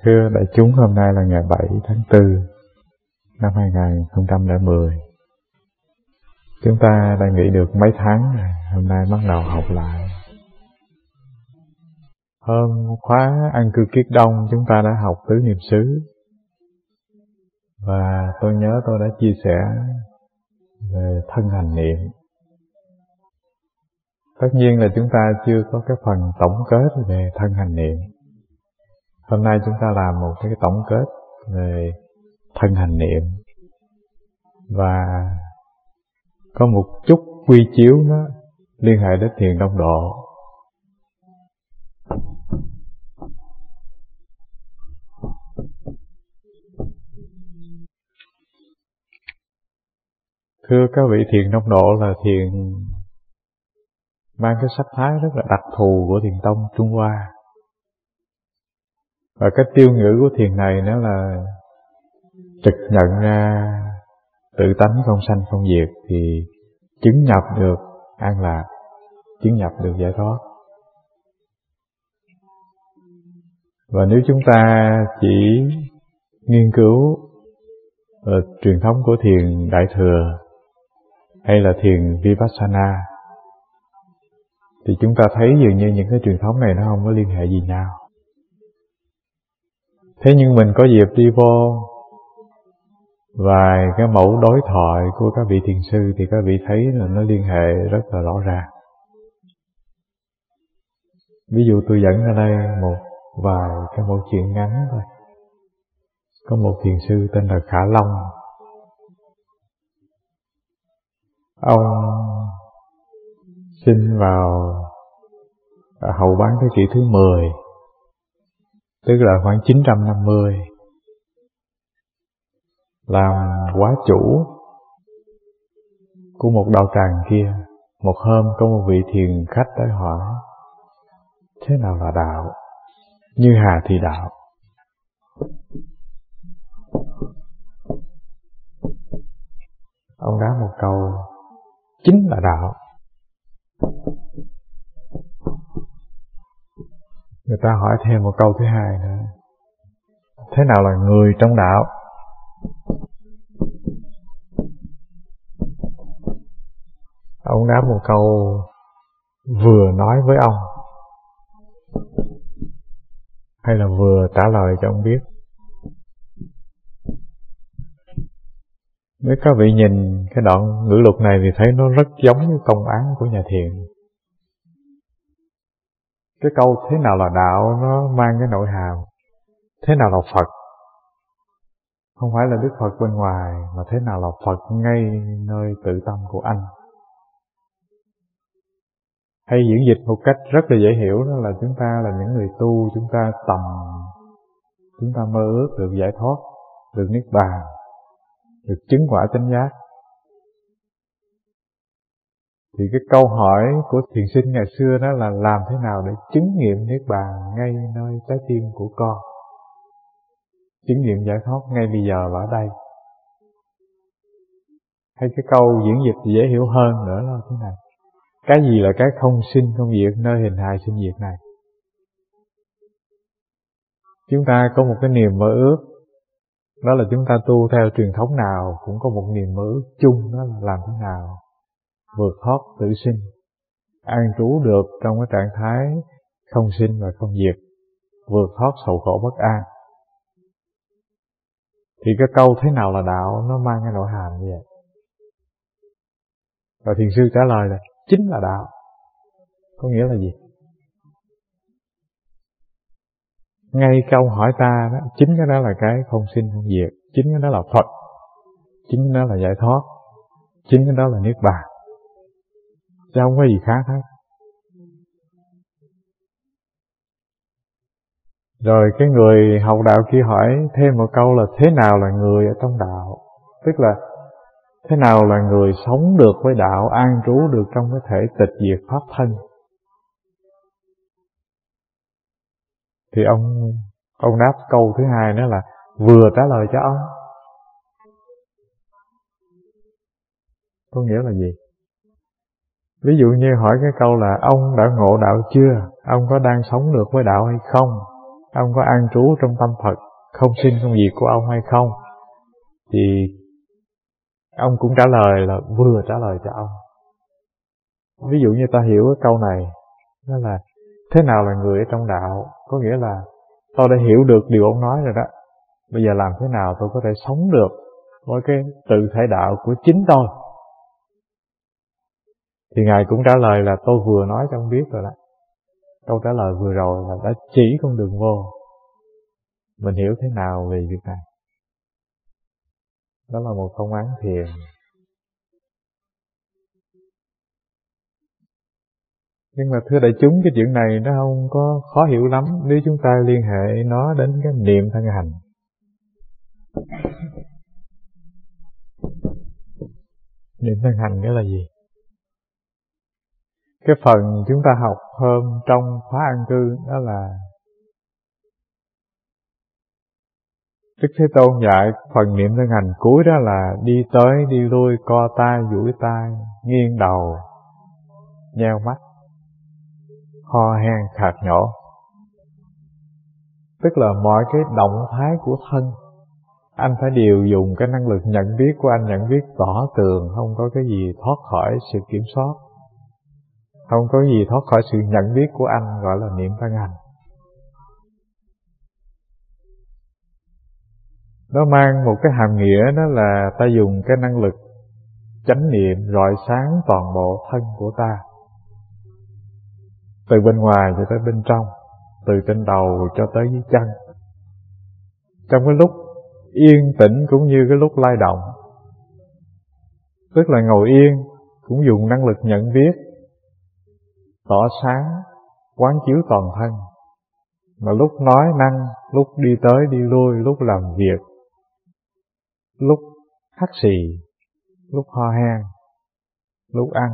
Thưa đại chúng, hôm nay là ngày 7 tháng 4 năm 2010. Chúng ta đã nghỉ được mấy tháng rồi, hôm nay bắt đầu học lại. Hôm khóa An Cư Kiết Đông chúng ta đã học tứ niệm xứ. Và tôi nhớ tôi đã chia sẻ về thân hành niệm. Tất nhiên là chúng ta chưa có cái phần tổng kết về thân hành niệm. Hôm nay chúng ta làm một cái tổng kết về thân hành niệm và có một chút quy chiếu nó liên hệ đến thiền đông độ. Thưa các vị, thiền đông độ là thiền mang cái sắc thái rất là đặc thù của thiền tông Trung Hoa. Và cái tiêu ngữ của thiền này nó là trực nhận ra tự tánh không sanh không diệt, thì chứng nhập được an lạc, chứng nhập được giải thoát. Và nếu chúng ta chỉ nghiên cứu truyền thống của thiền Đại Thừa hay là thiền Vipassana thì chúng ta thấy dường như những cái truyền thống này nó không có liên hệ gì nhau. Thế nhưng mình có dịp đi vô vài cái mẫu đối thoại của các vị thiền sư thì các vị thấy là nó liên hệ rất là rõ ràng. Ví dụ tôi dẫn ra đây một vài cái mẫu chuyện ngắn thôi. Có một thiền sư tên là Khả Long. Ông sinh vào hậu bán thế kỷ thứ 10, tức là khoảng 950, làm quá chủ của một đạo tràng kia. Một hôm có một vị thiền khách tới hỏi: thế nào là đạo? Như hà thì đạo. Ông đáp một câu: chính là đạo. Người ta hỏi thêm một câu thứ hai nữa: thế nào là người trong đạo? Ông đáp một câu: vừa nói với ông, hay là vừa trả lời cho ông biết. Nếu các vị nhìn cái đoạn ngữ lục này thì thấy nó rất giống với công án của nhà thiền. Cái câu thế nào là đạo nó mang cái nội hàm thế nào là Phật. Không phải là Đức Phật bên ngoài, mà thế nào là Phật ngay nơi tự tâm của anh. Hay diễn dịch một cách rất là dễ hiểu, đó là chúng ta là những người tu, chúng ta tầm, chúng ta mơ ước được giải thoát, được niết bàn, được chứng quả chánh giác. Thì cái câu hỏi của thiền sinh ngày xưa đó là làm thế nào để chứng nghiệm niết bàn ngay nơi trái tim của con, chứng nghiệm giải thoát ngay bây giờ và ở đây. Hay cái câu diễn dịch dễ hiểu hơn nữa là thế này: cái gì là cái không sinh không diệt nơi hình hài sinh diệt này? Chúng ta có một cái niềm mơ ước, đó là chúng ta tu theo truyền thống nào cũng có một niềm mơ ước chung, đó là làm thế nào vượt thoát tử sinh, an trú được trong cái trạng thái không sinh và không diệt, vượt thoát sầu khổ bất an. Thì cái câu thế nào là đạo nó mang cái nội hàm như vậy. Và thiền sư trả lời là chính là đạo. Có nghĩa là gì? Ngay câu hỏi ta đó, chính cái đó là cái không sinh không diệt, chính cái đó là Phật, chính cái đó là giải thoát, chính cái đó là niết bàn, chứ không có gì khác hết. Rồi cái người học đạo kia hỏi thêm một câu là thế nào là người ở trong đạo? Tức là thế nào là người sống được với đạo, an trú được trong cái thể tịch diệt pháp thân? Thì ông đáp câu thứ hai đó là vừa trả lời cho ông. Có nghĩa là gì? Ví dụ như hỏi cái câu là ông đã ngộ đạo chưa? Ông có đang sống được với đạo hay không? ông có an trú trong tâm Phật, không sinh không diệt của ông hay không? Thì ông cũng trả lời là vừa trả lời cho ông. Ví dụ như ta hiểu cái câu này, đó là thế nào là người ở trong đạo? Có nghĩa là tôi đã hiểu được điều ông nói rồi đó. Bây giờ làm thế nào tôi có thể sống được với cái tự thể đạo của chính tôi? Thì Ngài cũng trả lời là tôi vừa nói cho ông biết rồi đó. Câu trả lời vừa rồi là đã chỉ con đường vô. Mình hiểu thế nào về việc này? Đó là một công án thiền. Nhưng mà thưa đại chúng, cái chuyện này nó không có khó hiểu lắm nếu chúng ta liên hệ nó đến cái niệm thân hành. Niệm thân hành nghĩa là gì? Cái phần chúng ta học hôm trong khóa an cư đó là Đức Thế Tôn dạy phần niệm thân hành cuối đó là đi tới đi lui, co tay duỗi tay, nghiêng đầu, nheo mắt, ho hen khạc nhổ. Tức là mọi cái động thái của thân anh phải đều dùng cái năng lực nhận biết của anh, nhận biết tỏ tường, không có cái gì thoát khỏi sự kiểm soát, không có gì thoát khỏi sự nhận biết của anh, gọi là niệm thân hành. Nó mang một cái hàm nghĩa đó là ta dùng cái năng lực chánh niệm rọi sáng toàn bộ thân của ta, từ bên ngoài cho tới bên trong, từ trên đầu cho tới dưới chân. Trong cái lúc yên tĩnh cũng như cái lúc lay động, tức là ngồi yên cũng dùng năng lực nhận biết, tỏ sáng, quán chiếu toàn thân. Mà lúc nói năng, lúc đi tới đi lui, lúc làm việc, lúc hắt xì, lúc ho hen, lúc ăn.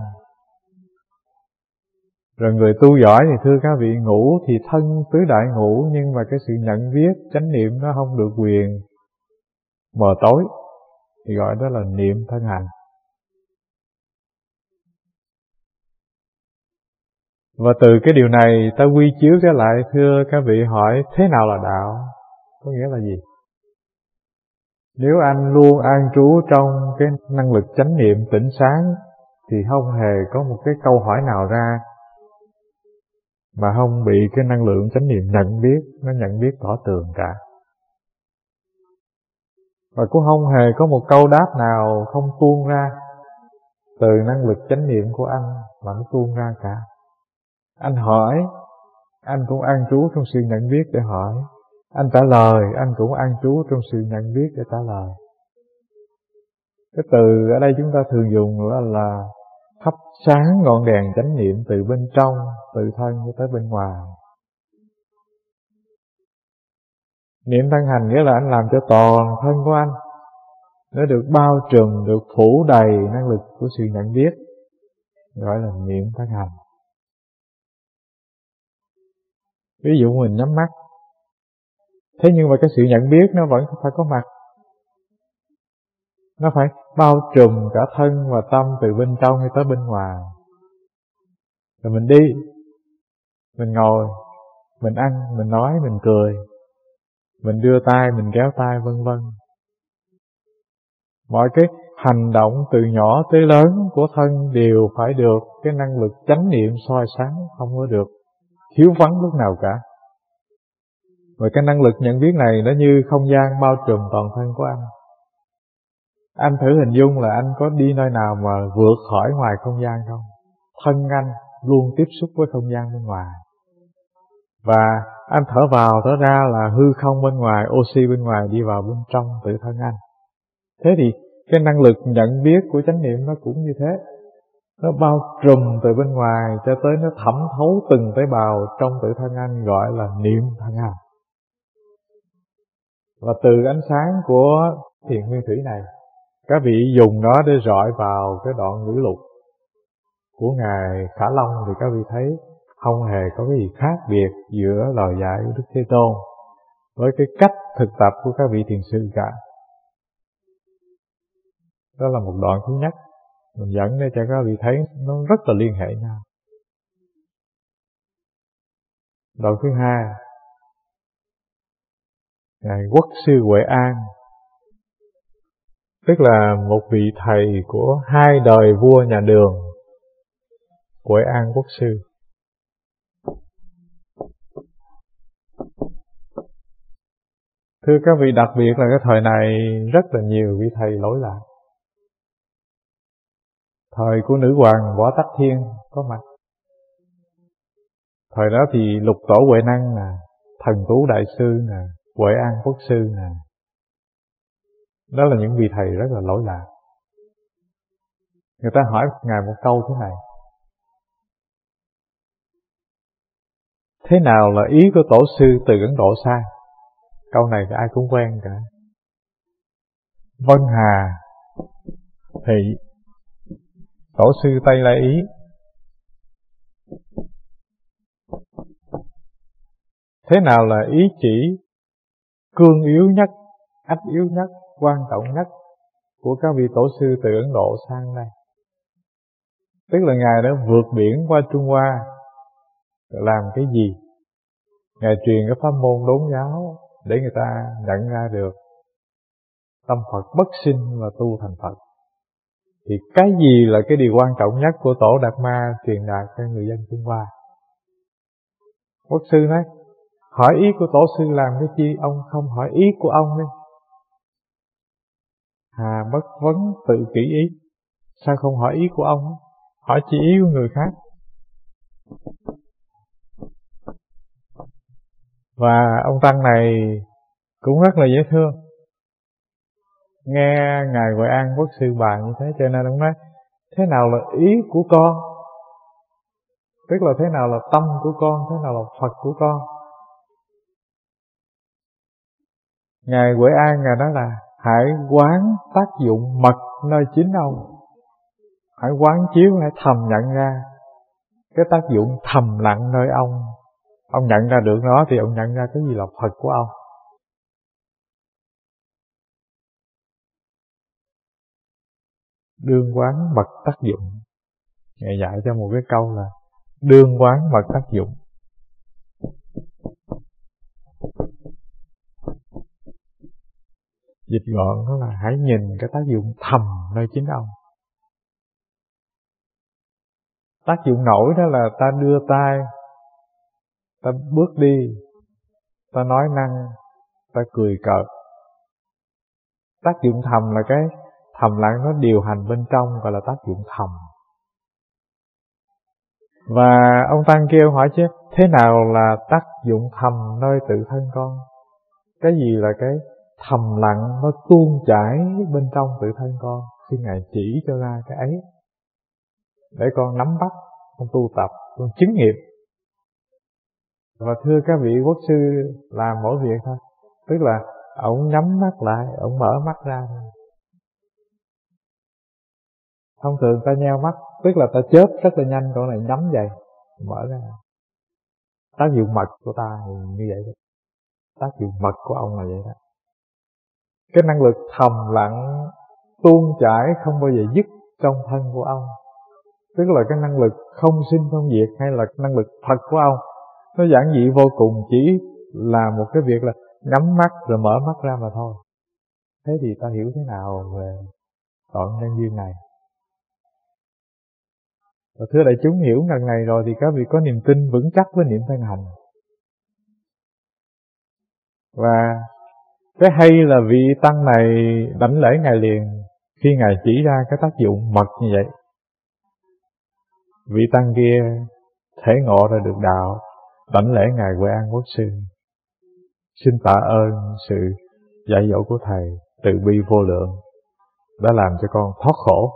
Rồi người tu giỏi thì thưa các vị, ngủ thì thân tứ đại ngủ, nhưng mà cái sự nhận biết, chánh niệm nó không được quyền mờ tối, thì gọi đó là niệm thân hành. Và từ cái điều này ta quy chiếu cái lại, thưa các vị, hỏi thế nào là đạo? Có nghĩa là gì? Nếu anh luôn an trú trong cái năng lực chánh niệm tỉnh sáng thì không hề có một cái câu hỏi nào ra mà không bị cái năng lượng chánh niệm nhận biết, nó nhận biết tỏ tường cả. Và cũng không hề có một câu đáp nào không tuôn ra từ năng lực chánh niệm của anh mà nó tuôn ra cả. Anh hỏi, anh cũng an trú trong sự nhận biết để hỏi. Anh trả lời, anh cũng an trú trong sự nhận biết để trả lời. Cái từ ở đây chúng ta thường dùng là thắp sáng ngọn đèn chánh niệm từ bên trong, từ thân cho tới bên ngoài. Niệm thân hành nghĩa là anh làm cho toàn thân của anh nó được bao trùm, được phủ đầy năng lực của sự nhận biết, gọi là niệm thân hành. Ví dụ mình nhắm mắt, thế nhưng mà cái sự nhận biết nó vẫn phải có mặt. Nó phải bao trùm cả thân và tâm từ bên trong hay tới bên ngoài. Rồi mình đi, mình ngồi, mình ăn, mình nói, mình cười, mình đưa tay, mình kéo tay, vân vân. Mọi cái hành động từ nhỏ tới lớn của thân đều phải được cái năng lực chánh niệm soi sáng, không có được thiếu vắng lúc nào cả. Và cái năng lực nhận biết này nó như không gian bao trùm toàn thân của anh. Anh thử hình dung là anh có đi nơi nào mà vượt khỏi ngoài không gian không? Thân anh luôn tiếp xúc với không gian bên ngoài. Và anh thở vào, thở ra là hư không bên ngoài, oxy bên ngoài đi vào bên trong tự thân anh. Thế thì cái năng lực nhận biết của chánh niệm nó cũng như thế. Nó bao trùm từ bên ngoài cho tới nó thẩm thấu từng tế bào trong tự thân anh, gọi là niệm thân hành. Và từ ánh sáng của thiền nguyên thủy này, các vị dùng nó để rọi vào cái đoạn ngữ lục của Ngài Khả Long thì các vị thấy không hề có cái gì khác biệt giữa lời dạy của Đức Thế Tôn với cái cách thực tập của các vị thiền sư cả. Đó là một đoạn thứ nhất, mình dẫn để cho các vị thấy nó rất là liên hệ nhau. Đoạn thứ hai, Ngài Quốc sư Huệ An, tức là một vị thầy của hai đời vua nhà Đường, Huệ An Quốc sư. Thưa các vị, đặc biệt là cái thời này rất là nhiều vị thầy lỗi lạc. Thời của nữ hoàng Võ Tắc Thiên có mặt. Thời đó thì Lục Tổ Huệ Năng nè, Thần Tú Đại Sư nè, Huệ An Quốc sư nè. Đó là những vị thầy rất là lỗi lạc. Người ta hỏi Ngài một câu thế này: thế nào là ý của Tổ sư từ Ấn Độ sang? Câu này thì ai cũng quen cả. Vân Hà thì Tổ sư Tây Lai ý. Thế nào là ý chỉ cương yếu nhất, ách yếu nhất, quan trọng nhất của các vị Tổ sư từ Ấn Độ sang đây? Tức là Ngài đã vượt biển qua Trung Hoa làm cái gì? Ngài truyền cái pháp môn đốn giáo để người ta nhận ra được tâm Phật bất sinh và tu thành Phật. Thì cái gì là cái điều quan trọng nhất của Tổ Đạt Ma truyền đạt cho người dân Trung Hoa? Quốc sư nói: hỏi ý của Tổ sư làm cái chi, ông không hỏi ý của ông đi. Hà bất vấn tự kỷ ý. Sao không hỏi ý của ông? Hỏi chi ý của người khác. Và ông Tăng này cũng rất là dễ thương. Nghe Ngài Huệ An Quốc sư bàn như thế, cho nên ông nói: thế nào là ý của con? Tức là thế nào là tâm của con, thế nào là Phật của con? Ngài Huệ An Ngài nói là: hãy quán tác dụng mật nơi chính ông. Hãy quán chiếu, hãy thầm nhận ra cái tác dụng thầm lặng nơi ông. Ông nhận ra được nó thì ông nhận ra cái gì là Phật của ông. Đương quán mật tác dụng. Ngài dạy cho một cái câu là đương quán mật tác dụng. Dịch gọn đó là hãy nhìn cái tác dụng thầm nơi chính ông. Tác dụng nổi đó là ta đưa tay, ta bước đi, ta nói năng, ta cười cợt. Tác dụng thầm là cái thầm lặng nó điều hành bên trong, gọi là tác dụng thầm. Và ông Tăng kêu hỏi chứ, thế nào là tác dụng thầm nơi tự thân con? Cái gì là cái thầm lặng nó tuôn chảy bên trong tự thân con? Xin Ngài chỉ cho ra cái ấy để con nắm bắt, con tu tập, con chứng nghiệm. Và thưa các vị, Quốc sư làm mỗi việc thôi. Tức là ông nhắm mắt lại, ông mở mắt ra thôi. Thông thường ta nheo mắt, tức là ta chớp rất là nhanh, còn này nhắm vậy, mở ra. Tác dụng mật của ta thì như vậy đó. Tác dụng mật của ông là vậy đó. Cái năng lực thầm lặng tuôn chảy không bao giờ dứt trong thân của ông. Tức là cái năng lực không sinh không diệt, hay là năng lực thật của ông, nó giản dị vô cùng, chỉ là một cái việc là nhắm mắt rồi mở mắt ra mà thôi. Thế thì ta hiểu thế nào về đoạn nhân duyên này? Và thưa đại chúng, hiểu ngần này rồi thì các vị có niềm tin vững chắc với niệm thân hành. Và cái hay là vị tăng này đảnh lễ Ngài liền khi Ngài chỉ ra cái tác dụng mật như vậy. Vị tăng kia thể ngộ ra được đạo, đảnh lễ Ngài Huệ An Quốc sư, xin tạ ơn sự dạy dỗ của Thầy từ bi vô lượng đã làm cho con thoát khổ.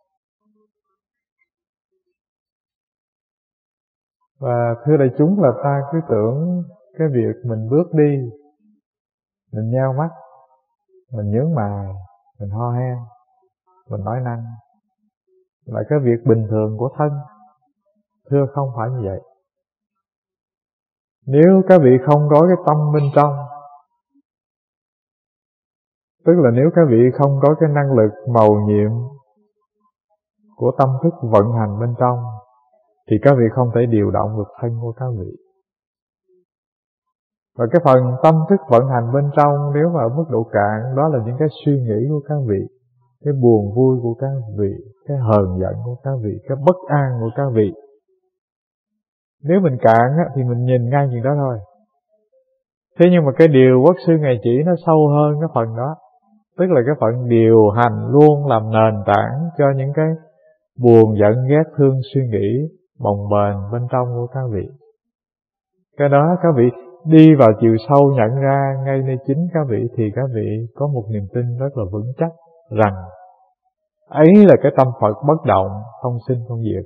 Và thưa đại chúng, là ta cứ tưởng cái việc mình bước đi, mình nheo mắt, mình nhướng mày, mình ho hen, mình nói năng là cái việc bình thường của thân. Thưa không phải như vậy. Nếu các vị không có cái tâm bên trong, tức là nếu các vị không có cái năng lực mầu nhiệm của tâm thức vận hành bên trong, thì các vị không thể điều động được thân của các vị. Và cái phần tâm thức vận hành bên trong, nếu mà ở mức độ cạn, đó là những cái suy nghĩ của các vị, cái buồn vui của các vị, cái hờn giận của các vị, cái bất an của các vị. Nếu mình cạn á, thì mình nhìn ngay chuyện đó thôi. Thế nhưng mà cái điều quốc sư ngài chỉ nó sâu hơn cái phần đó. Tức là cái phần điều hành luôn làm nền tảng cho những cái buồn giận ghét thương suy nghĩ bồng bềnh bên trong của các vị. Cái đó các vị đi vào chiều sâu nhận ra ngay nơi chính các vị, thì các vị có một niềm tin rất là vững chắc rằng ấy là cái tâm Phật bất động, không sinh không diệt.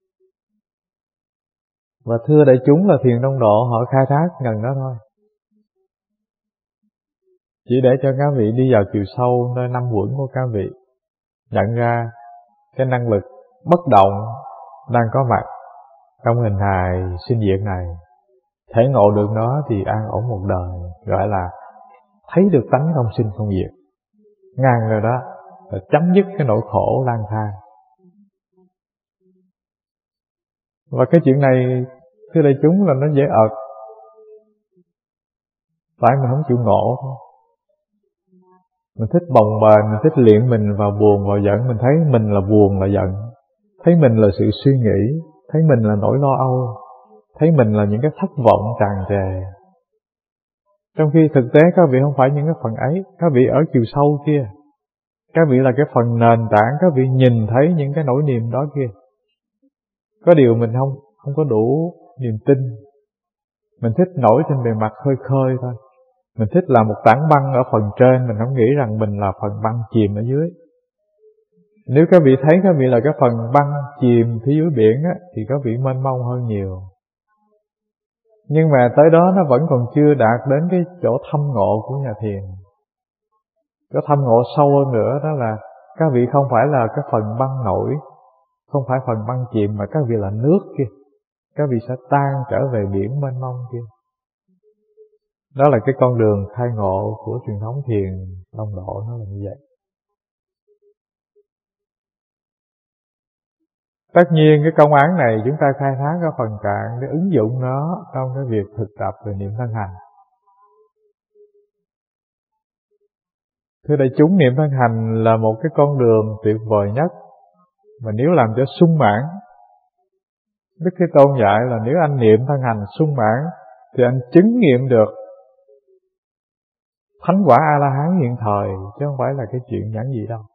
Và thưa đại chúng là Thiền Tông Độ họ khai thác gần đó thôi. Chỉ để cho các vị đi vào chiều sâu nơi năm uẩn của các vị, nhận ra cái năng lực bất động đang có mặt trong hình hài sinh diệt này. Thể ngộ được nó thì an ổn một đời, gọi là thấy được tánh không sinh không diệt. Ngang rồi đó là chấm dứt cái nỗi khổ lang thang. Và cái chuyện này thưa đại chúng là nó dễ ợt, tại mình không chịu ngộ thôi. Mình thích bồng bềnh, mình thích luyện mình vào buồn vào giận. Mình thấy mình là buồn là giận, thấy mình là sự suy nghĩ, thấy mình là nỗi lo âu, thấy mình là những cái thất vọng tràn trề. Trong khi thực tế các vị không phải những cái phần ấy. Các vị ở chiều sâu kia, các vị là cái phần nền tảng. Các vị nhìn thấy những cái nỗi niềm đó kia. Có điều mình không có đủ niềm tin. Mình thích nổi trên bề mặt khơi khơi thôi. Mình thích là một tảng băng ở phần trên, mình không nghĩ rằng mình là phần băng chìm ở dưới. Nếu các vị thấy các vị là cái phần băng chìm phía dưới biển á, thì các vị mênh mông hơn nhiều. Nhưng mà tới đó nó vẫn còn chưa đạt đến cái chỗ thâm ngộ của nhà thiền. Cái thâm ngộ sâu hơn nữa đó là các vị không phải là cái phần băng nổi, không phải phần băng chìm, mà các vị là nước kia. Các vị sẽ tan trở về biển mênh mông kia. Đó là cái con đường khai ngộ của truyền thống thiền Tông Độ, nó là như vậy. Tất nhiên cái công án này chúng ta khai thác ở phần cạn để ứng dụng nó trong cái việc thực tập về niệm thân hành. Thưa đại chúng, niệm thân hành là một cái con đường tuyệt vời nhất. Mà nếu làm cho sung mãn, Đức Thế Tôn dạy là nếu anh niệm thân hành sung mãn thì anh chứng nghiệm được thánh quả A-la-hán hiện thời, chứ không phải là cái chuyện giản dị đâu.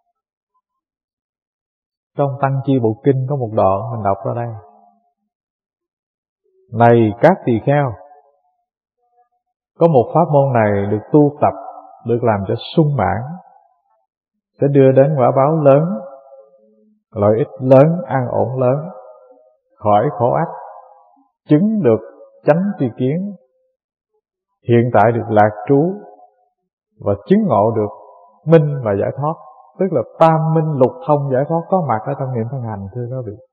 Trong Tăng Chi Bộ Kinh có một đoạn mình đọc ra đây. Này các tỳ kheo, có một pháp môn này được tu tập, được làm cho sung mãn, sẽ đưa đến quả báo lớn, lợi ích lớn, an ổn lớn, khỏi khổ ách, chứng được chánh tri kiến, hiện tại được lạc trú, và chứng ngộ được minh và giải thoát. Tức là tam minh lục thông giải thoát có mặt ở trong niệm thân hành, thưa các vị.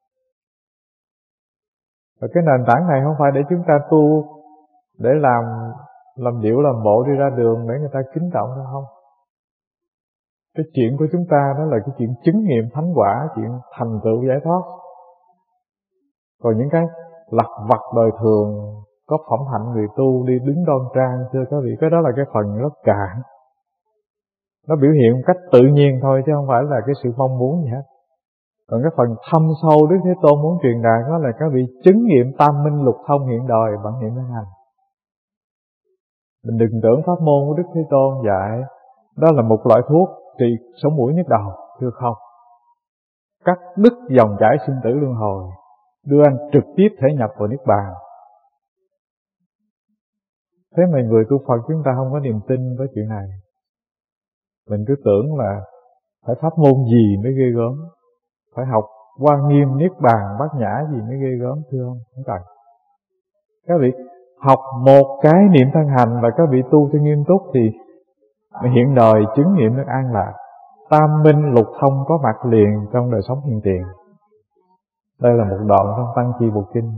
Và cái nền tảng này không phải để chúng ta tu để làm điệu làm bộ đi ra đường để người ta kính trọng đâu, không. Cái chuyện của chúng ta đó là cái chuyện chứng nghiệm thánh quả, chuyện thành tựu giải thoát. Còn những cái lặt vặt đời thường, có phẩm hạnh người tu đi đứng đoan trang, thưa các vị, cái đó là cái phần rất cạn. Nó biểu hiện một cách tự nhiên thôi, chứ không phải là cái sự mong muốn gì hết. Còn cái phần thâm sâu Đức Thế Tôn muốn truyền đạt đó là các vị chứng nghiệm tam minh lục thông hiện đời bằng niệm thân hành. Mình đừng tưởng pháp môn của Đức Thế Tôn dạy đó là một loại thuốc trị sống mũi nhức đầu, thưa không. Cắt đứt dòng chảy sinh tử luân hồi, đưa anh trực tiếp thể nhập vào niết bàn. Thế mà người tu Phật chúng ta không có niềm tin với chuyện này. Mình cứ tưởng là phải pháp môn gì mới ghê gớm, phải học Hoa Nghiêm, Niết Bàn, Bát Nhã gì mới ghê gớm, thưa không cần. Các vị học một cái niệm thân hành và các vị tu cho nghiêm túc thì hiện đời chứng nghiệm được an lạc. Tam minh lục thông có mặt liền trong đời sống hiện tiền. Đây là một đoạn trong Tăng Chi Bộ Kinh.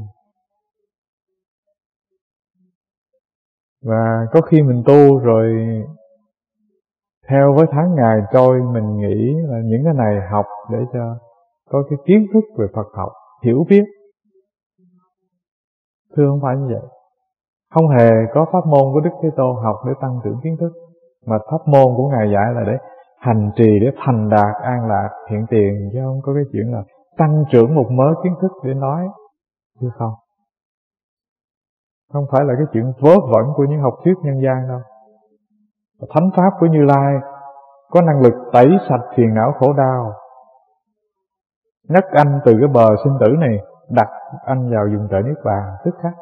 Và có khi mình tu rồi theo với tháng ngày trôi, mình nghĩ là những cái này học để cho có cái kiến thức về Phật học, hiểu biết. Thưa không phải như vậy. Không hề có pháp môn của Đức Thế Tôn học để tăng trưởng kiến thức, mà pháp môn của Ngài dạy là để hành trì, để thành đạt an lạc hiện tiền, chứ không có cái chuyện là tăng trưởng một mớ kiến thức để nói, chứ không. Không phải là cái chuyện vớ vẩn của những học thuyết nhân gian đâu. Thánh pháp của Như Lai có năng lực tẩy sạch phiền não khổ đau, nhấc anh từ cái bờ sinh tử này, đặt anh vào vùng trời niết bàn tức khắc.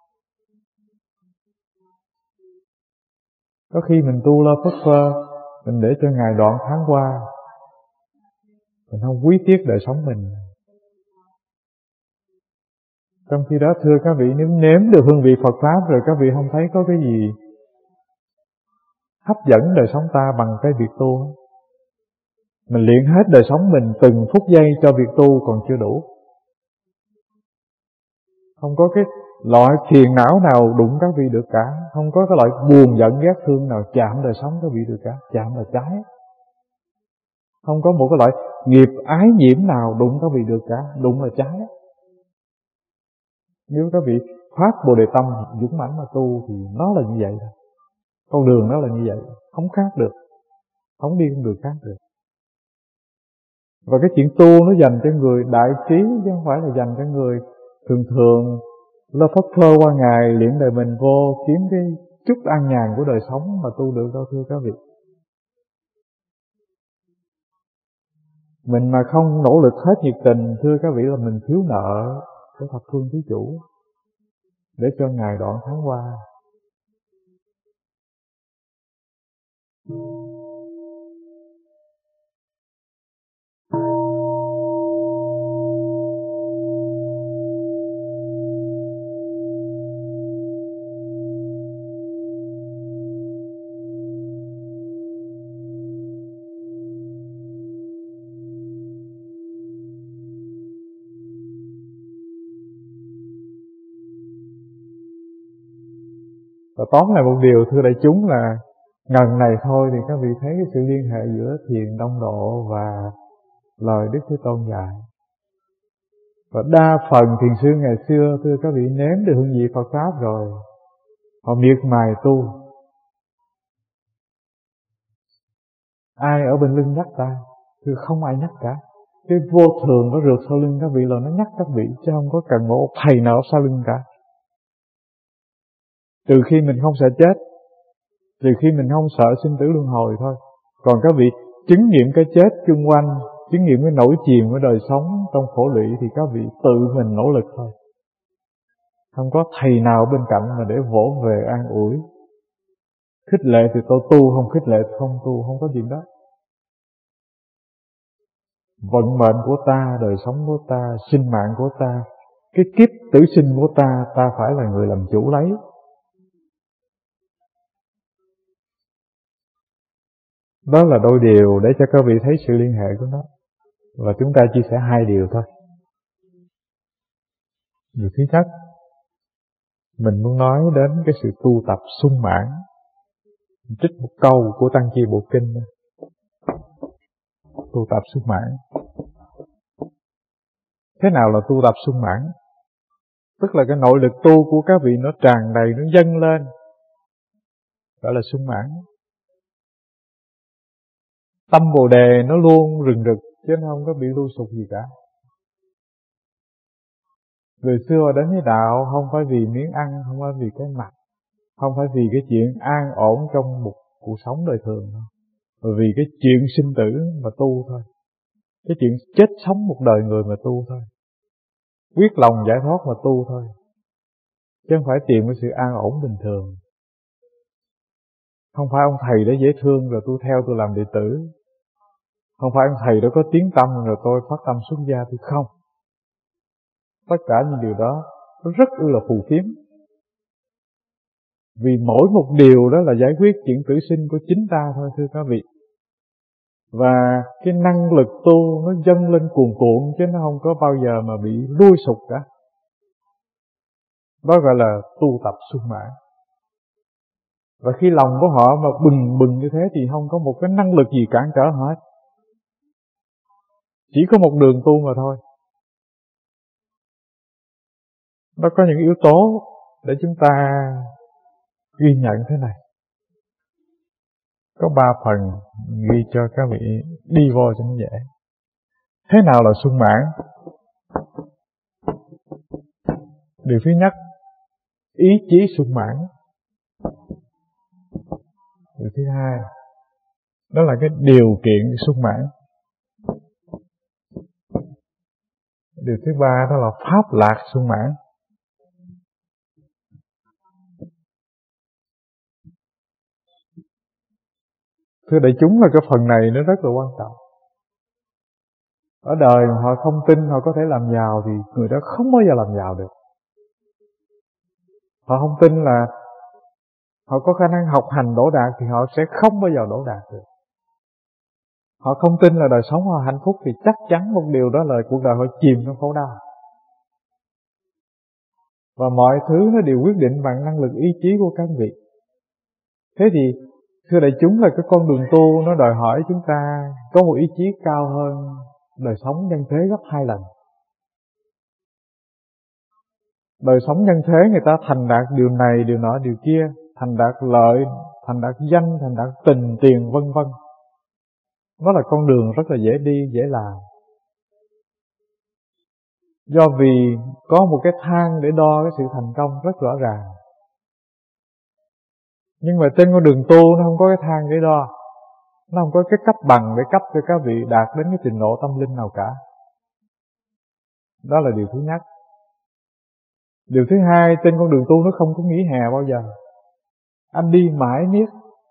Có khi mình tu lơ phất phơ, mình để cho Ngài đoạn tháng qua, mình không quý tiếc đời sống mình. Trong khi đó thưa các vị, nếu nếm được hương vị Phật Pháp rồi các vị không thấy có cái gì hấp dẫn đời sống ta bằng cái việc tu. Mình luyện hết đời sống mình từng phút giây cho việc tu còn chưa đủ. Không có cái loại phiền não nào đụng các vị được cả. Không có cái loại buồn giận ghét thương nào chạm đời sống các vị được cả. Chạm là trái. Không có một cái loại nghiệp ái nhiễm nào đụng các vị được cả. Đụng là trái. Nếu các vị phát Bồ Đề Tâm dũng mãnh mà tu thì nó là như vậy thôi. Con đường nó là như vậy, không khác được, không đi con đường khác được. Và cái chuyện tu nó dành cho người đại trí, chứ không phải là dành cho người thường thường lo phất phơ qua ngày, luyện đời mình vô kiếm cái chút an nhàn của đời sống mà tu được đâu thưa các vị. Mình mà không nỗ lực hết nhiệt tình, thưa các vị, là mình thiếu nợ của thập phương thí chủ để cho Ngài đoạn tháng qua. Và tóm lại một điều thưa đại chúng là ngần này thôi thì các vị thấy cái sự liên hệ giữa thiền đông độ và lời Đức Thế Tôn dạy. Và đa phần thiền sư ngày xưa thưa các vị nếm được hương vị Phật Pháp rồi, họ miệt mài tu. Ai ở bên lưng nhắc ta? Thưa không ai nhắc cả. Cái vô thường nó rượt sau lưng các vị là nó nhắc các vị, chứ không có cần một thầy nào sau lưng cả. Trừ khi mình không sợ chết, trừ khi mình không sợ sinh tử luân hồi thôi. Còn các vị chứng nghiệm cái chết chung quanh, chứng nghiệm cái nổi chìm của đời sống trong khổ lụy thì các vị tự mình nỗ lực thôi. Không có thầy nào bên cạnh mà để vỗ về an ủi. Khích lệ thì tôi tu, không khích lệ thì không tu, không có chuyện đó. Vận mệnh của ta, đời sống của ta, sinh mạng của ta, cái kiếp tử sinh của ta, ta phải là người làm chủ lấy. Đó là đôi điều để cho các vị thấy sự liên hệ của nó. Và chúng ta chia sẻ hai điều thôi. Điều thứ nhất, mình muốn nói đến cái sự tu tập sung mãn. Trích một câu của Tăng Chi Bộ Kinh. Tu tập sung mãn. Thế nào là tu tập sung mãn? Tức là cái nội lực tu của các vị nó tràn đầy, nó dâng lên, gọi là sung mãn. Tâm Bồ Đề nó luôn rừng rực, chứ nó không có bị lui sụp gì cả. Người xưa đến với đạo không phải vì miếng ăn, không phải vì cái mặt, không phải vì cái chuyện an ổn trong một cuộc sống đời thường thôi, mà vì cái chuyện sinh tử mà tu thôi. Cái chuyện chết sống một đời người mà tu thôi. Quyết lòng giải thoát mà tu thôi. Chứ không phải tìm cái sự an ổn bình thường. Không phải ông thầy đó dễ thương rồi tôi theo tôi làm đệ tử. Không phải ông thầy đó có tiếng tâm rồi tôi phát tâm xuất gia, tôi không. Tất cả những điều đó nó rất là phù phiếm. Vì mỗi một điều đó là giải quyết chuyện tử sinh của chính ta thôi thưa các vị. Và cái năng lực tu nó dâng lên cuồn cuộn, chứ nó không có bao giờ mà bị lui sụp cả. Đó gọi là tu tập sung mãn. Và khi lòng của họ mà bừng bừng như thế thì không có một cái năng lực gì cản trở hết. Chỉ có một đường tu mà thôi. Nó có những yếu tố để chúng ta ghi nhận thế này. Có 3 phần ghi cho các vị đi vô cho nó dễ. Thế nào là sung mãn? Điều thứ nhất, ý chí sung mãn. Điều thứ hai, đó là cái điều kiện sung mãn. Điều thứ ba, đó là pháp lạc sung mãn. Thưa đại chúng, là cái phần này nó rất là quan trọng. Ở đời mà họ không tin họ có thể làm giàu thì người đó không bao giờ làm giàu được. Họ không tin là họ có khả năng học hành đỗ đạt thì họ sẽ không bao giờ đỗ đạt được. Họ không tin là đời sống họ hạnh phúc thì chắc chắn một điều đó là cuộc đời họ chìm trong khổ đau. Và mọi thứ nó đều quyết định bằng năng lực ý chí của các vị. Thế thì thưa đại chúng, là cái con đường tu nó đòi hỏi chúng ta có một ý chí cao hơn đời sống nhân thế gấp 2 lần. Đời sống nhân thế người ta thành đạt điều này, điều nọ, điều kia, thành đạt lợi, thành đạt danh, thành đạt tình, tiền, vân vân. Nó là con đường rất là dễ đi, dễ làm. Do vì có một cái thang để đo cái sự thành công rất rõ ràng. Nhưng mà trên con đường tu nó không có cái thang để đo. Nó không có cái cấp bằng để cấp cho các vị đạt đến cái trình độ tâm linh nào cả. Đó là điều thứ nhất. Điều thứ hai, trên con đường tu nó không có nghỉ hè bao giờ. Anh đi mãi miết.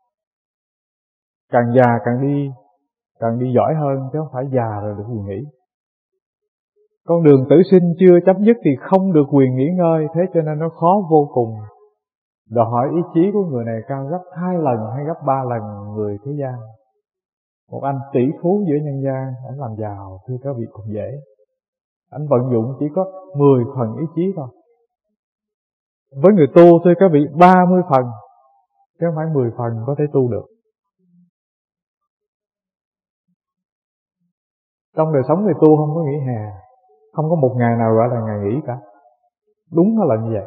Càng già càng đi giỏi hơn, chứ không phải già rồi được quyền nghỉ. Con đường tử sinh chưa chấm dứt thì không được quyền nghỉ ngơi. Thế cho nên nó khó vô cùng. Đòi hỏi ý chí của người này cao gấp 2 lần hay gấp 3 lần người thế gian. Một anh tỷ phú giữa nhân gian, anh làm giàu thưa các vị cũng dễ. Anh vận dụng chỉ có 10 phần ý chí thôi. Với người tu thưa các vị 30 phần, chứ không phải 10 phần có thể tu được. Trong đời sống người tu không có nghỉ hè, không có một ngày nào gọi là ngày nghỉ cả. Đúng nó là như vậy.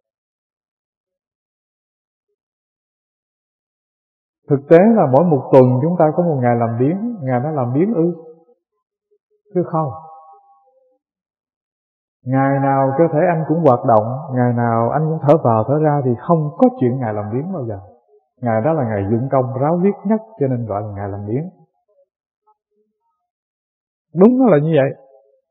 Thực tế là mỗi một tuần chúng ta có một ngày làm biếng. Ngày đó làm biếng ư? Chứ không. Ngày nào cơ thể anh cũng hoạt động, ngày nào anh cũng thở vào thở ra, thì không có chuyện ngày làm biếng bao giờ. Ngày đó là ngày dụng công ráo riết nhất, cho nên gọi là ngày làm biếng. Đúng nó là như vậy.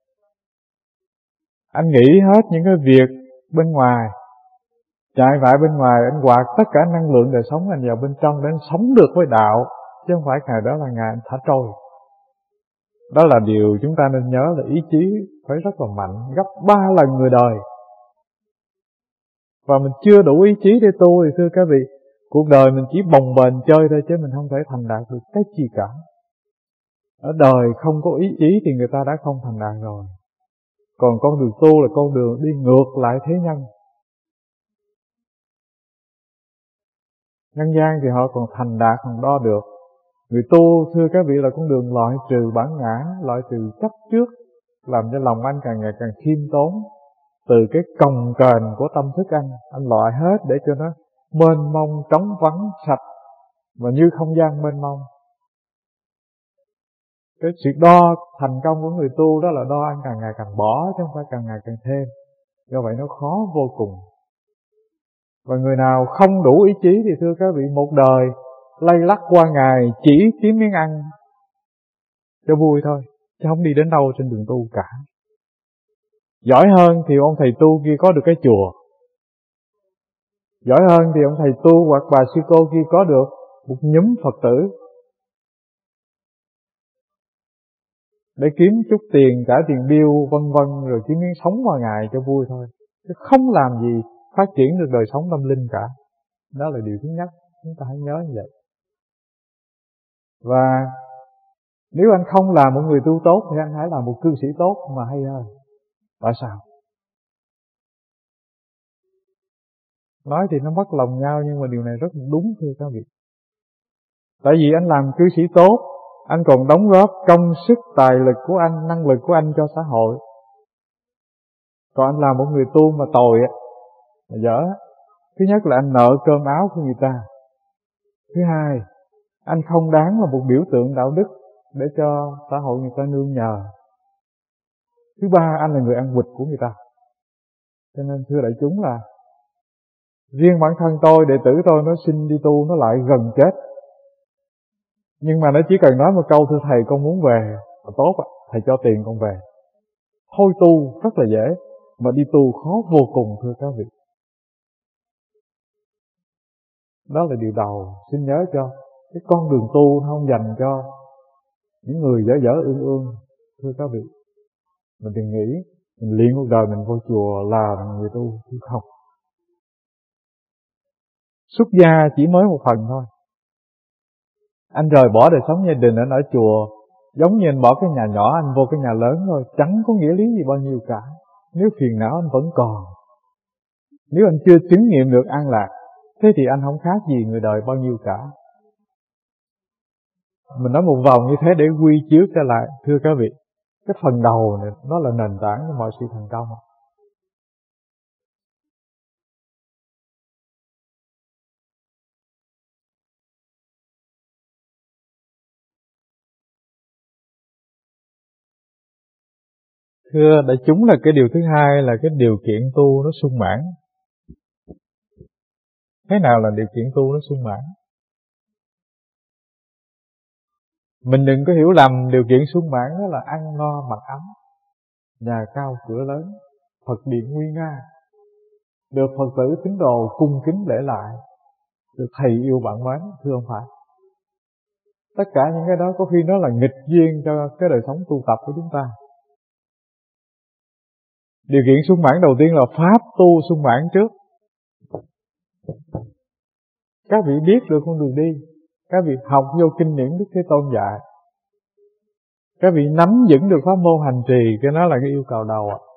Anh nghĩ hết những cái việc bên ngoài, chạy vại bên ngoài, anh quạt tất cả năng lượng đời sống anh vào bên trong để anh sống được với đạo, chứ không phải ngày đó là ngày anh thả trôi. Đó là điều chúng ta nên nhớ, là ý chí phải rất là mạnh, gấp 3 lần người đời. Và mình chưa đủ ý chí để tu thì thưa các vị, cuộc đời mình chỉ bồng bềnh chơi thôi, chứ mình không thể thành đạt được cái gì cả. Ở đời không có ý chí thì người ta đã không thành đạt rồi. Còn con đường tu là con đường đi ngược lại thế nhân. Nhân gian thì họ còn thành đạt, còn đo được. Người tu thưa các vị là con đường loại trừ bản ngã, loại trừ chấp trước, làm cho lòng anh càng ngày càng khiêm tốn. Từ cái cồng kềnh của tâm thức anh loại hết để cho nó mênh mông, trống vắng, sạch, và như không gian mênh mông. Cái sự đo thành công của người tu đó là đo anh càng ngày càng bỏ, chứ không phải càng ngày càng thêm. Do vậy nó khó vô cùng. Và người nào không đủ ý chí thì thưa các vị, một đời lay lắc qua ngày chỉ kiếm miếng ăn cho vui thôi, chứ không đi đến đâu trên đường tu cả. Giỏi hơn thì ông thầy tu kia có được cái chùa, giỏi hơn thì ông thầy tu hoặc bà sư cô kia có được một nhóm Phật tử, để kiếm chút tiền, trả tiền bill vân vân, rồi kiếm miếng sống qua ngày cho vui thôi, chứ không làm gì phát triển được đời sống tâm linh cả. Đó là điều thứ nhất, chúng ta hãy nhớ như vậy. Và nếu anh không làm một người tu tốt thì anh hãy làm một cư sĩ tốt mà hay hơn. Tại sao? Nói thì nó mất lòng nhau, nhưng mà điều này rất đúng thưa các vị. Tại vì anh làm cư sĩ tốt, anh còn đóng góp công sức, tài lực của anh, năng lực của anh cho xã hội. Còn anh làm một người tu mà tồi á, mà dở, Thứ nhất là anh nợ cơm áo của người ta. Thứ hai, anh không đáng là một biểu tượng đạo đức để cho xã hội người ta nương nhờ. Thứ ba, anh là người ăn quỵt của người ta. Cho nên thưa đại chúng là riêng bản thân tôi, đệ tử tôi nó xin đi tu, nó lại gần chết. Nhưng mà nó chỉ cần nói một câu: thưa thầy, con muốn về. Tốt ạ, thầy cho tiền con về. Thôi tu rất là dễ, mà đi tu khó vô cùng thưa các vị. Đó là điều đầu xin nhớ cho. Cái con đường tu nó không dành cho những người dở dở ương ương thưa các vị. Mình đừng nghĩ mình luyện cuộc đời mình vô chùa là người tu, chứ không. Xuất gia chỉ mới một phần thôi. Anh rời bỏ đời sống gia đình anh ở chùa, giống như anh bỏ cái nhà nhỏ anh vô cái nhà lớn thôi, chẳng có nghĩa lý gì bao nhiêu cả. Nếu phiền não anh vẫn còn, nếu anh chưa chứng nghiệm được an lạc, thế thì anh không khác gì người đời bao nhiêu cả. Mình nói một vòng như thế để quy chiếu trở lại, thưa các vị, cái phần đầu này nó là nền tảng của mọi sự thành công. Thưa đại chúng là cái điều thứ hai là cái điều kiện tu nó sung mãn. Thế nào là điều kiện tu nó sung mãn? Mình đừng có hiểu lầm điều kiện sung mãn đó là ăn no mặc ấm, nhà cao cửa lớn, Phật điện nguy nga, được Phật tử tín đồ cung kính lễ lại, được thầy yêu bạn mến, thưa không phải. Tất cả những cái đó có khi nó là nghịch duyên cho cái đời sống tu tập của chúng ta. Điều kiện sung mãn đầu tiên là pháp tu sung mãn trước. Các vị biết được con đường đi, các vị học vô kinh điển Đức Thế Tôn dạy, các vị nắm vững được pháp môn hành trì, cái đó là cái yêu cầu đầu ạ.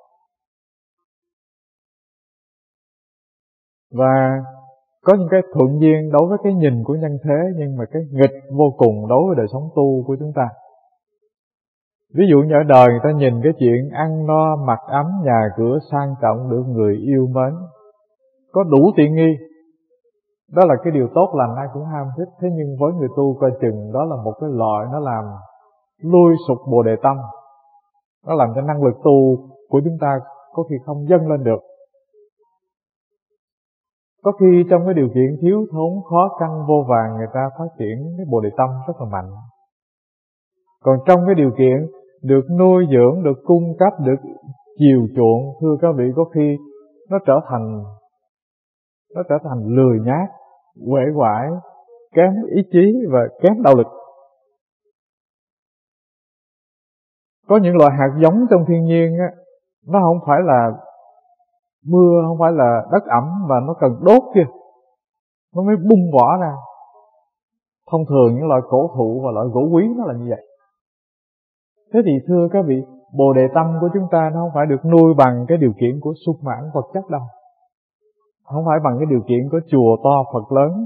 Và có những cái thuận duyên đối với cái nhìn của nhân thế, nhưng mà cái nghịch vô cùng đối với đời sống tu của chúng ta. Ví dụ như ở đời người ta nhìn cái chuyện ăn no mặc ấm, nhà cửa sang trọng, được người yêu mến, có đủ tiện nghi, đó là cái điều tốt lành ai cũng ham thích. Thế nhưng với người tu coi chừng đó là một cái loại nó làm lui sụp Bồ Đề tâm, nó làm cho năng lực tu của chúng ta có khi không dâng lên được. Có khi trong cái điều kiện thiếu thốn khó khăn vô vàn, người ta phát triển cái Bồ Đề tâm rất là mạnh. Còn trong cái điều kiện được nuôi dưỡng, được cung cấp, được chiều chuộng, thưa các vị, có khi nó trở thành lười nhác, uể oải, kém ý chí và kém đạo lực. Có những loại hạt giống trong thiên nhiên á, nó không phải là mưa, không phải là đất ẩm, và nó cần đốt kia nó mới bung vỏ ra. Thông thường những loại cổ thụ và loại gỗ quý nó là như vậy. Thế thì thưa các vị, Bồ Đề tâm của chúng ta nó không phải được nuôi bằng cái điều kiện của sung mãn vật chất đâu, không phải bằng cái điều kiện của chùa to Phật lớn,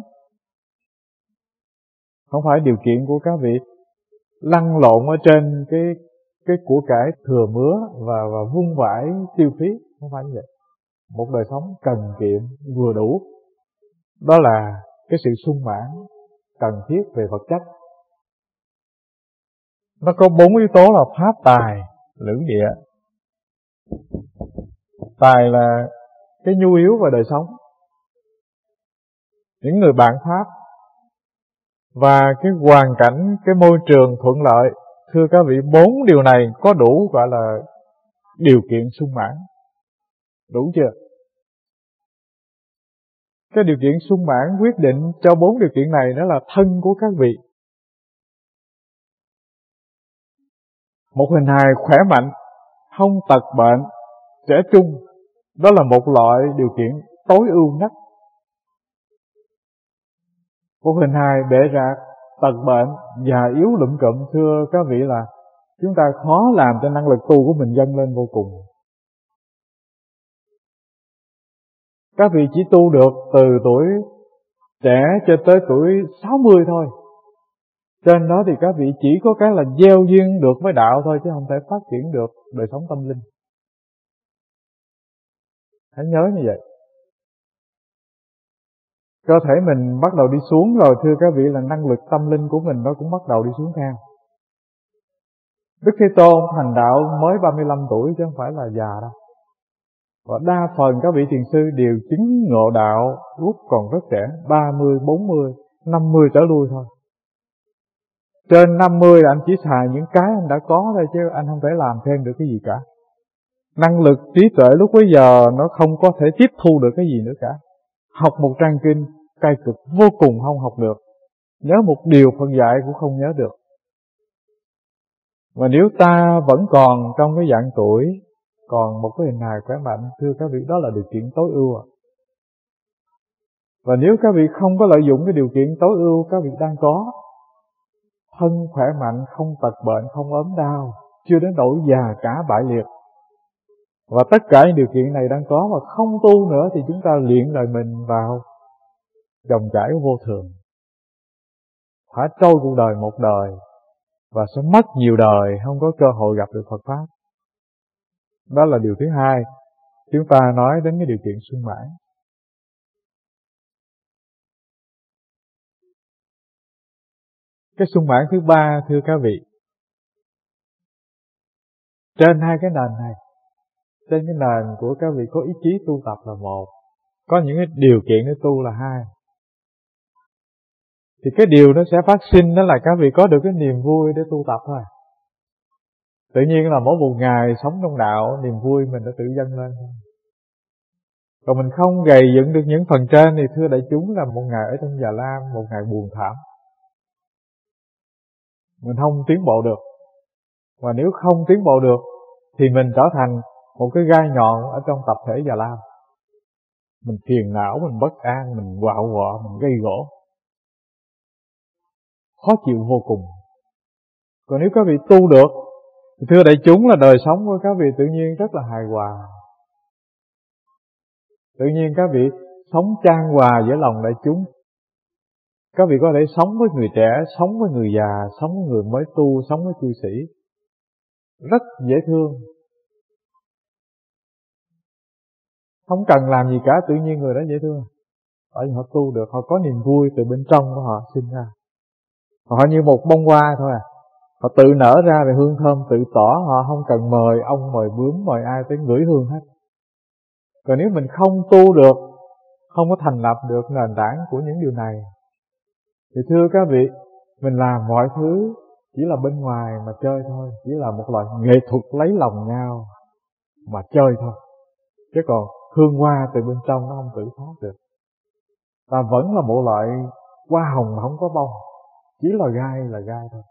không phải điều kiện của các vị lăn lộn ở trên cái của cải thừa mứa và vung vãi tiêu phí, không phải như vậy. Một đời sống cần kiệm vừa đủ, đó là cái sự sung mãn cần thiết về vật chất. Nó có 4 yếu tố là pháp, tài, lưỡng địa. Tài là cái nhu yếu về đời sống, những người bạn pháp, và cái hoàn cảnh, cái môi trường thuận lợi. Thưa các vị, 4 điều này có đủ gọi là điều kiện sung mãn. Đủ chưa? Cái điều kiện sung mãn quyết định cho 4 điều kiện này đó là thân của các vị. Một hình hài khỏe mạnh, không tật bệnh, trẻ trung, đó là một loại điều kiện tối ưu nhất. Một hình hài bệ rạc, tật bệnh, già yếu lụm cụm, thưa các vị, là chúng ta khó làm cho năng lực tu của mình dâng lên vô cùng. Các vị chỉ tu được từ tuổi trẻ cho tới tuổi 60 thôi. Trên đó thì các vị chỉ có cái là gieo duyên được với đạo thôi, chứ không thể phát triển được đời sống tâm linh. Hãy nhớ như vậy. cơ thể mình bắt đầu đi xuống rồi, thưa các vị, là năng lực tâm linh của mình nó cũng bắt đầu đi xuống theo. Đức Thế Tôn thành đạo mới 35 tuổi chứ không phải là già đâu. Và đa phần các vị thiền sư đều chứng ngộ đạo lúc còn rất trẻ, 30, 40, 50 trở lui thôi. Trên 50 là anh chỉ xài những cái anh đã có thôi, chứ anh không thể làm thêm được cái gì cả. Năng lực trí tuệ lúc bấy giờ nó không có thể tiếp thu được cái gì nữa cả. Học một trang kinh cay cực vô cùng không học được. Nhớ một điều Phật dạy cũng không nhớ được. Và nếu ta vẫn còn trong cái dạng tuổi, còn một cái hình hài khỏe mạnh, thưa các vị, đó là điều kiện tối ưu. Và nếu các vị không có lợi dụng cái điều kiện tối ưu các vị đang có, thân khỏe mạnh, không tật bệnh, không ốm đau, chưa đến nỗi già cả bại liệt, và tất cả những điều kiện này đang có mà không tu nữa, thì chúng ta luyện đời mình vào dòng chảy vô thường, phải trôi cuộc đời một đời, và sẽ mất nhiều đời, không có cơ hội gặp được Phật Pháp. Đó là điều thứ hai. Chúng ta nói đến cái điều kiện sung mãn. Cái sung mãn thứ ba, thưa các vị, trên hai cái nền này, trên cái nền của các vị có ý chí tu tập là một, có những cái điều kiện để tu là hai. Thì cái điều nó sẽ phát sinh đó là các vị có được cái niềm vui để tu tập thôi. Tự nhiên là mỗi một ngày sống trong đạo, niềm vui mình đã tự dâng lên thôi. Còn mình không gầy dựng được những phần trên thì thưa đại chúng là một ngày ở trong già lam, một ngày buồn thảm. Mình không tiến bộ được. Và nếu không tiến bộ được thì mình trở thành một cái gai nhọn ở trong tập thể già lam. Mình phiền não, mình bất an, mình quạo quọ, mình gây gổ, khó chịu vô cùng. Còn nếu các vị tu được thì thưa đại chúng là đời sống của các vị tự nhiên rất là hài hòa. Tự nhiên các vị sống chan hòa giữa lòng đại chúng. Các vị có thể sống với người trẻ, sống với người già, sống với người mới tu, sống với cư sĩ, rất dễ thương. Không cần làm gì cả, tự nhiên người đó dễ thương. Bởi vì họ tu được, họ có niềm vui từ bên trong của họ sinh ra. Họ như một bông hoa thôi à. Họ tự nở ra về hương thơm tự tỏ, họ không cần mời ông, mời bướm, mời ai tới ngửi hương hết. Còn nếu mình không tu được, không có thành lập được nền tảng của những điều này, thì thưa các vị, mình làm mọi thứ chỉ là bên ngoài mà chơi thôi, chỉ là một loại nghệ thuật lấy lòng nhau mà chơi thôi. Chứ còn hương hoa từ bên trong nó không tự thoát được. Ta vẫn là một loại hoa hồng mà không có bông, chỉ là gai thôi.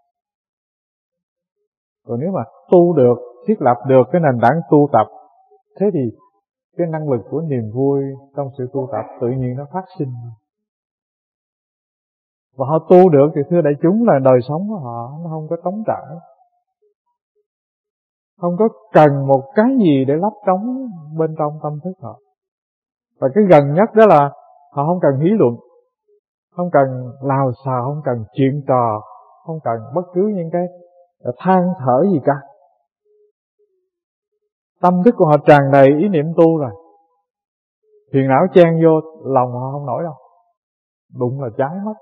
Còn nếu mà tu được, thiết lập được cái nền tảng tu tập, thế thì cái năng lực của niềm vui trong sự tu tập tự nhiên nó phát sinh. Và họ tu được thì thưa đại chúng là đời sống của họ nó không có trống trải, không có cần một cái gì để lấp trống bên trong tâm thức họ. Và cái gần nhất đó là họ không cần hí luận, không cần lào xào, không cần chuyện trò, không cần bất cứ những cái than thở gì cả. Tâm thức của họ tràn đầy ý niệm tu rồi. Phiền não chen vô lòng họ không nổi đâu, đụng là cháy mất.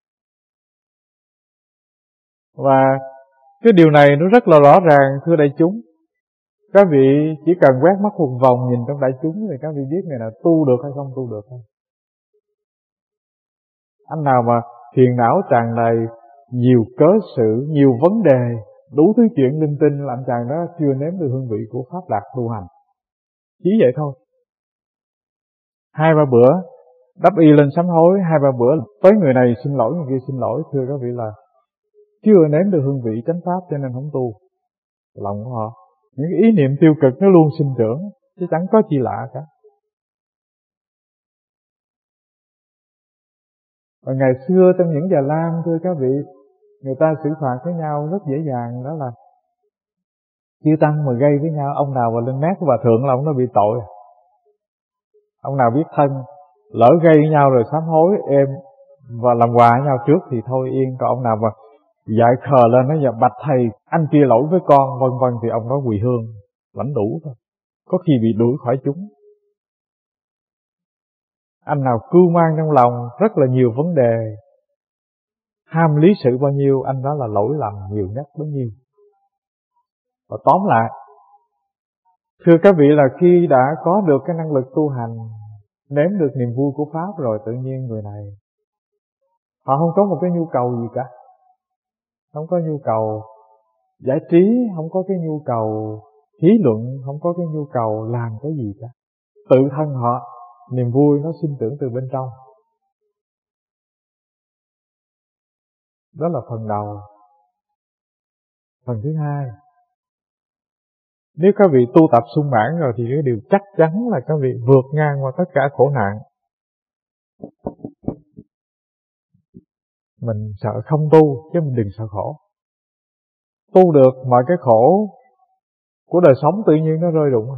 Và cái điều này nó rất là rõ ràng, thưa đại chúng. Các vị chỉ cần quét mắt một vòng nhìn trong đại chúng thì các vị biết người nào tu được hay không tu được thôi. Anh nào mà phiền não tràn đầy, nhiều cớ sự, nhiều vấn đề, đủ thứ chuyện linh tinh, là anh chàng đó chưa nếm được hương vị của pháp lạc tu hành. Chỉ vậy thôi. 2-3 bữa đắp y lên sám hối, 2-3 bữa tới người này xin lỗi, người kia xin lỗi, thưa các vị là chưa nếm được hương vị chánh pháp cho nên không tu. Lòng của họ, những cái ý niệm tiêu cực nó luôn sinh trưởng, chứ chẳng có gì lạ cả. Và ngày xưa trong những già lam, thưa các vị, người ta xử phạt với nhau rất dễ dàng, đó là chư tăng mà gây với nhau, ông nào mà lên mát của bà thượng là ông nó bị tội. Ông nào biết thân, lỡ gây với nhau rồi sám hối êm và làm quà với nhau trước thì thôi yên. Còn ông nào mà dại khờ lên nói: "Dạ bạch thầy, anh kia lỗi với con", vân vân, thì ông đó quỳ hương lãnh đủ thôi, có khi bị đuổi khỏi chúng. Anh nào cưu mang trong lòng rất là nhiều vấn đề, ham lý sự bao nhiêu, anh đó là lỗi lầm nhiều nhất bấy nhiêu. Và tóm lại, thưa các vị, là khi đã có được cái năng lực tu hành, nếm được niềm vui của Pháp rồi, tự nhiên người này họ không có một cái nhu cầu gì cả. Không có nhu cầu giải trí, không có cái nhu cầu thí luận, không có cái nhu cầu làm cái gì cả. Tự thân họ, niềm vui nó sinh trưởng từ bên trong. Đó là phần đầu. Phần thứ hai, nếu các vị tu tập sung mãn rồi thì cái điều chắc chắn là các vị vượt ngang qua tất cả khổ nạn. Mình sợ không tu, chứ mình đừng sợ khổ. Tu được mọi cái khổ của đời sống tự nhiên nó rơi rụng.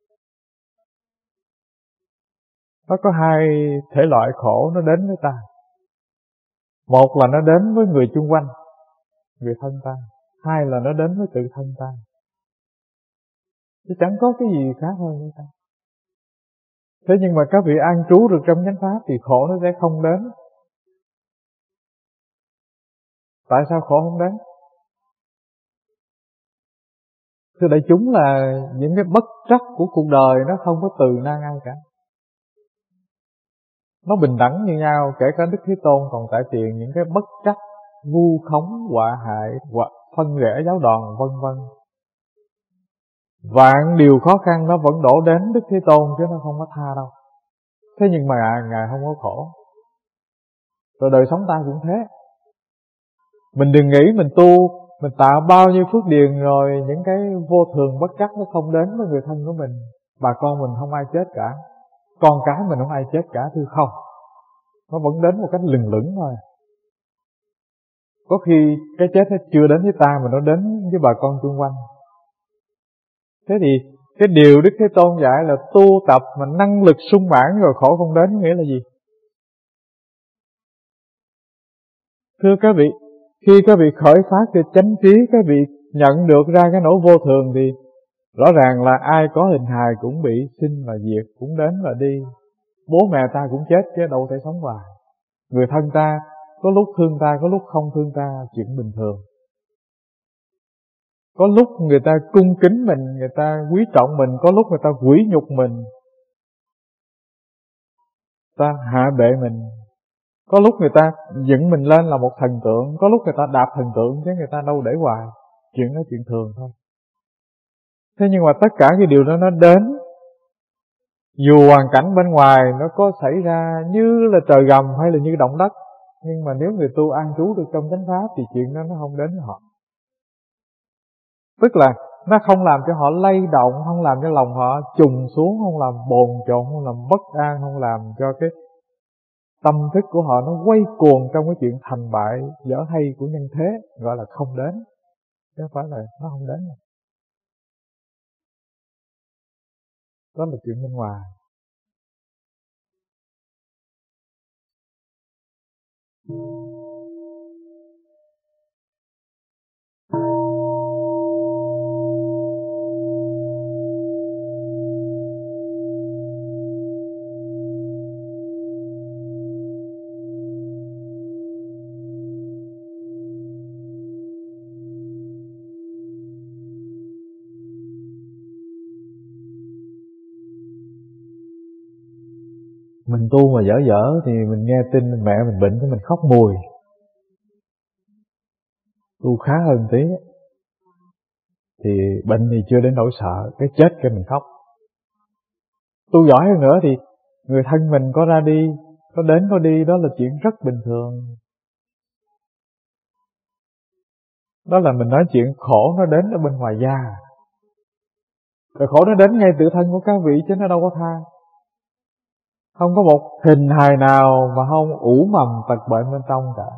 Nó có hai thể loại khổ nó đến với ta. Một là nó đến với người chung quanh, người thân ta. Hai là nó đến với tự thân ta. Chứ chẳng có cái gì khác hơn với ta. Thế nhưng mà các vị an trú được trong chánh pháp thì khổ nó sẽ không đến. Tại sao khổ không đến? Thưa đại chúng, là những cái bất trắc của cuộc đời nó không có từ nan ai cả. Nó bình đẳng như nhau, kể cả Đức Thế Tôn còn tại tiền những cái bất trắc, vu khống, họa hại, hoặc phân rẽ giáo đoàn, vân vân. Vạn điều khó khăn nó vẫn đổ đến Đức Thế Tôn, chứ nó không có tha đâu. Thế nhưng mà Ngài không có khổ. Rồi đời sống ta cũng thế. Mình đừng nghĩ mình tu, mình tạo bao nhiêu phước điền rồi những cái vô thường bất trắc nó không đến với người thân của mình. Bà con mình không ai chết cả, con cái mình không ai chết cả, thưa không. Nó vẫn đến một cách lừng lững thôi. Có khi cái chết nó chưa đến với ta mà nó đến với bà con xung quanh. Thế thì cái điều Đức Thế Tôn dạy là tu tập mà năng lực sung mãn rồi khổ không đến, nghĩa là gì? Thưa các vị, khi các vị khởi phát từ chánh trí, các vị nhận được ra cái nỗi vô thường thì rõ ràng là ai có hình hài cũng bị sinh và diệt, cũng đến và đi. Bố mẹ ta cũng chết chứ đâu thể sống hoài. Người thân ta có lúc thương ta, có lúc không thương ta, chuyện bình thường. Có lúc người ta cung kính mình, người ta quý trọng mình, có lúc người ta quỷ nhục mình, ta hạ bệ mình. Có lúc người ta dựng mình lên là một thần tượng, có lúc người ta đạp thần tượng chứ người ta đâu để hoài. Chuyện đó chuyện thường thôi. Thế nhưng mà tất cả cái điều đó nó đến, dù hoàn cảnh bên ngoài nó có xảy ra như là trời gầm hay là như động đất, nhưng mà nếu người tu an trú được trong chánh pháp thì chuyện đó nó không đến với họ. Tức là nó không làm cho họ lay động, không làm cho lòng họ trùng xuống, không làm bồn chồn, không làm bất an, không làm cho cái tâm thức của họ nó quay cuồng trong cái chuyện thành bại dở hay của nhân thế, gọi là không đến, chứ không phải là nó không đến. Đó là chuyện bên ngoài. Mình tu mà dở dở thì mình nghe tin mẹ mình bệnh thì mình khóc mùi. Tu khá hơn tí thì bệnh thì chưa đến nỗi sợ, cái chết cái mình khóc. Tu giỏi hơn nữa thì người thân mình có ra đi, có đến có đi, đó là chuyện rất bình thường. Đó là mình nói chuyện khổ nó đến ở bên ngoài da. Rồi khổ nó đến ngay tự thân của các vị chứ nó đâu có tha. Không có một hình hài nào mà không ủ mầm tật bệnh bên trong cả.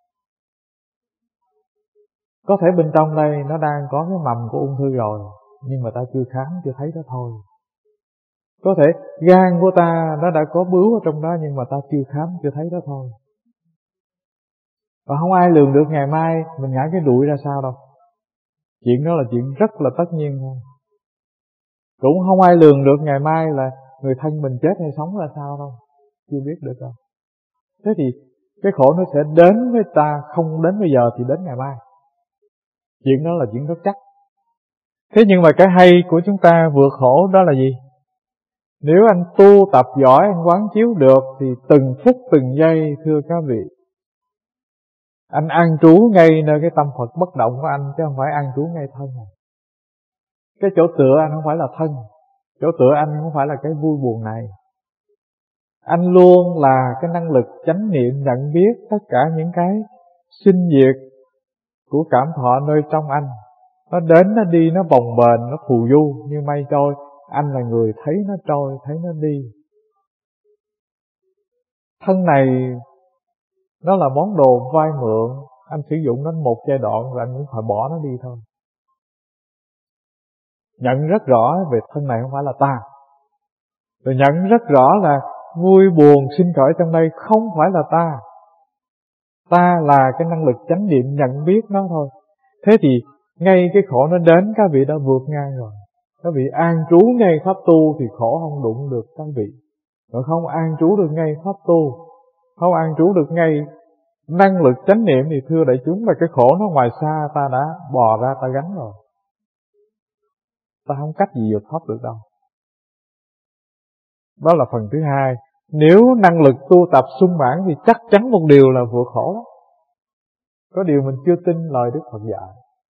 Có thể bên trong đây nó đang có cái mầm của ung thư rồi, nhưng mà ta chưa khám, chưa thấy đó thôi. Có thể gan của ta nó đã có bướu ở trong đó, nhưng mà ta chưa khám, chưa thấy đó thôi. Và không ai lường được ngày mai mình ngã cái đuổi ra sao đâu. Chuyện đó là chuyện rất là tất nhiên thôi. Cũng không ai lường được ngày mai là người thân mình chết hay sống ra sao đâu. chưa biết được đâu. Thế thì cái khổ nó sẽ đến với ta, không đến bây giờ thì đến ngày mai. Chuyện đó là chuyện rất chắc. Thế nhưng mà cái hay của chúng ta vượt khổ đó là gì? Nếu anh tu tập giỏi, anh quán chiếu được thì từng phút từng giây, thưa các vị, anh an trú ngay nơi cái tâm Phật bất động của anh, chứ không phải an trú ngay thân này. Cái chỗ tựa anh không phải là thân, chỗ tựa anh không phải là cái vui buồn này. Anh luôn là cái năng lực chánh niệm nhận biết tất cả những cái sinh diệt của cảm thọ nơi trong anh. Nó đến, nó đi, nó bồng bềnh, nó phù du như mây trôi. Anh là người thấy nó trôi, thấy nó đi. Thân này nó là món đồ vay mượn, anh sử dụng nó một giai đoạn rồi anh cũng phải bỏ nó đi thôi. Nhận rất rõ về thân này không phải là ta. Rồi nhận rất rõ là vui buồn sinh khởi trong đây không phải là ta. Ta là cái năng lực chánh niệm nhận biết nó thôi. Thế thì ngay cái khổ nó đến, các vị đã vượt ngang rồi. Các vị an trú ngay pháp tu thì khổ không đụng được các vị. Rồi không an trú được ngay pháp tu, không an trú được ngay năng lực chánh niệm thì thưa đại chúng là cái khổ nó ngoài xa ta đã bò ra ta gánh rồi. Ta không cách gì vượt thoát được đâu. Đó là phần thứ hai. Nếu năng lực tu tập sung mãn thì chắc chắn một điều là vượt khổ đó. Có điều mình chưa tin lời Đức Phật dạy.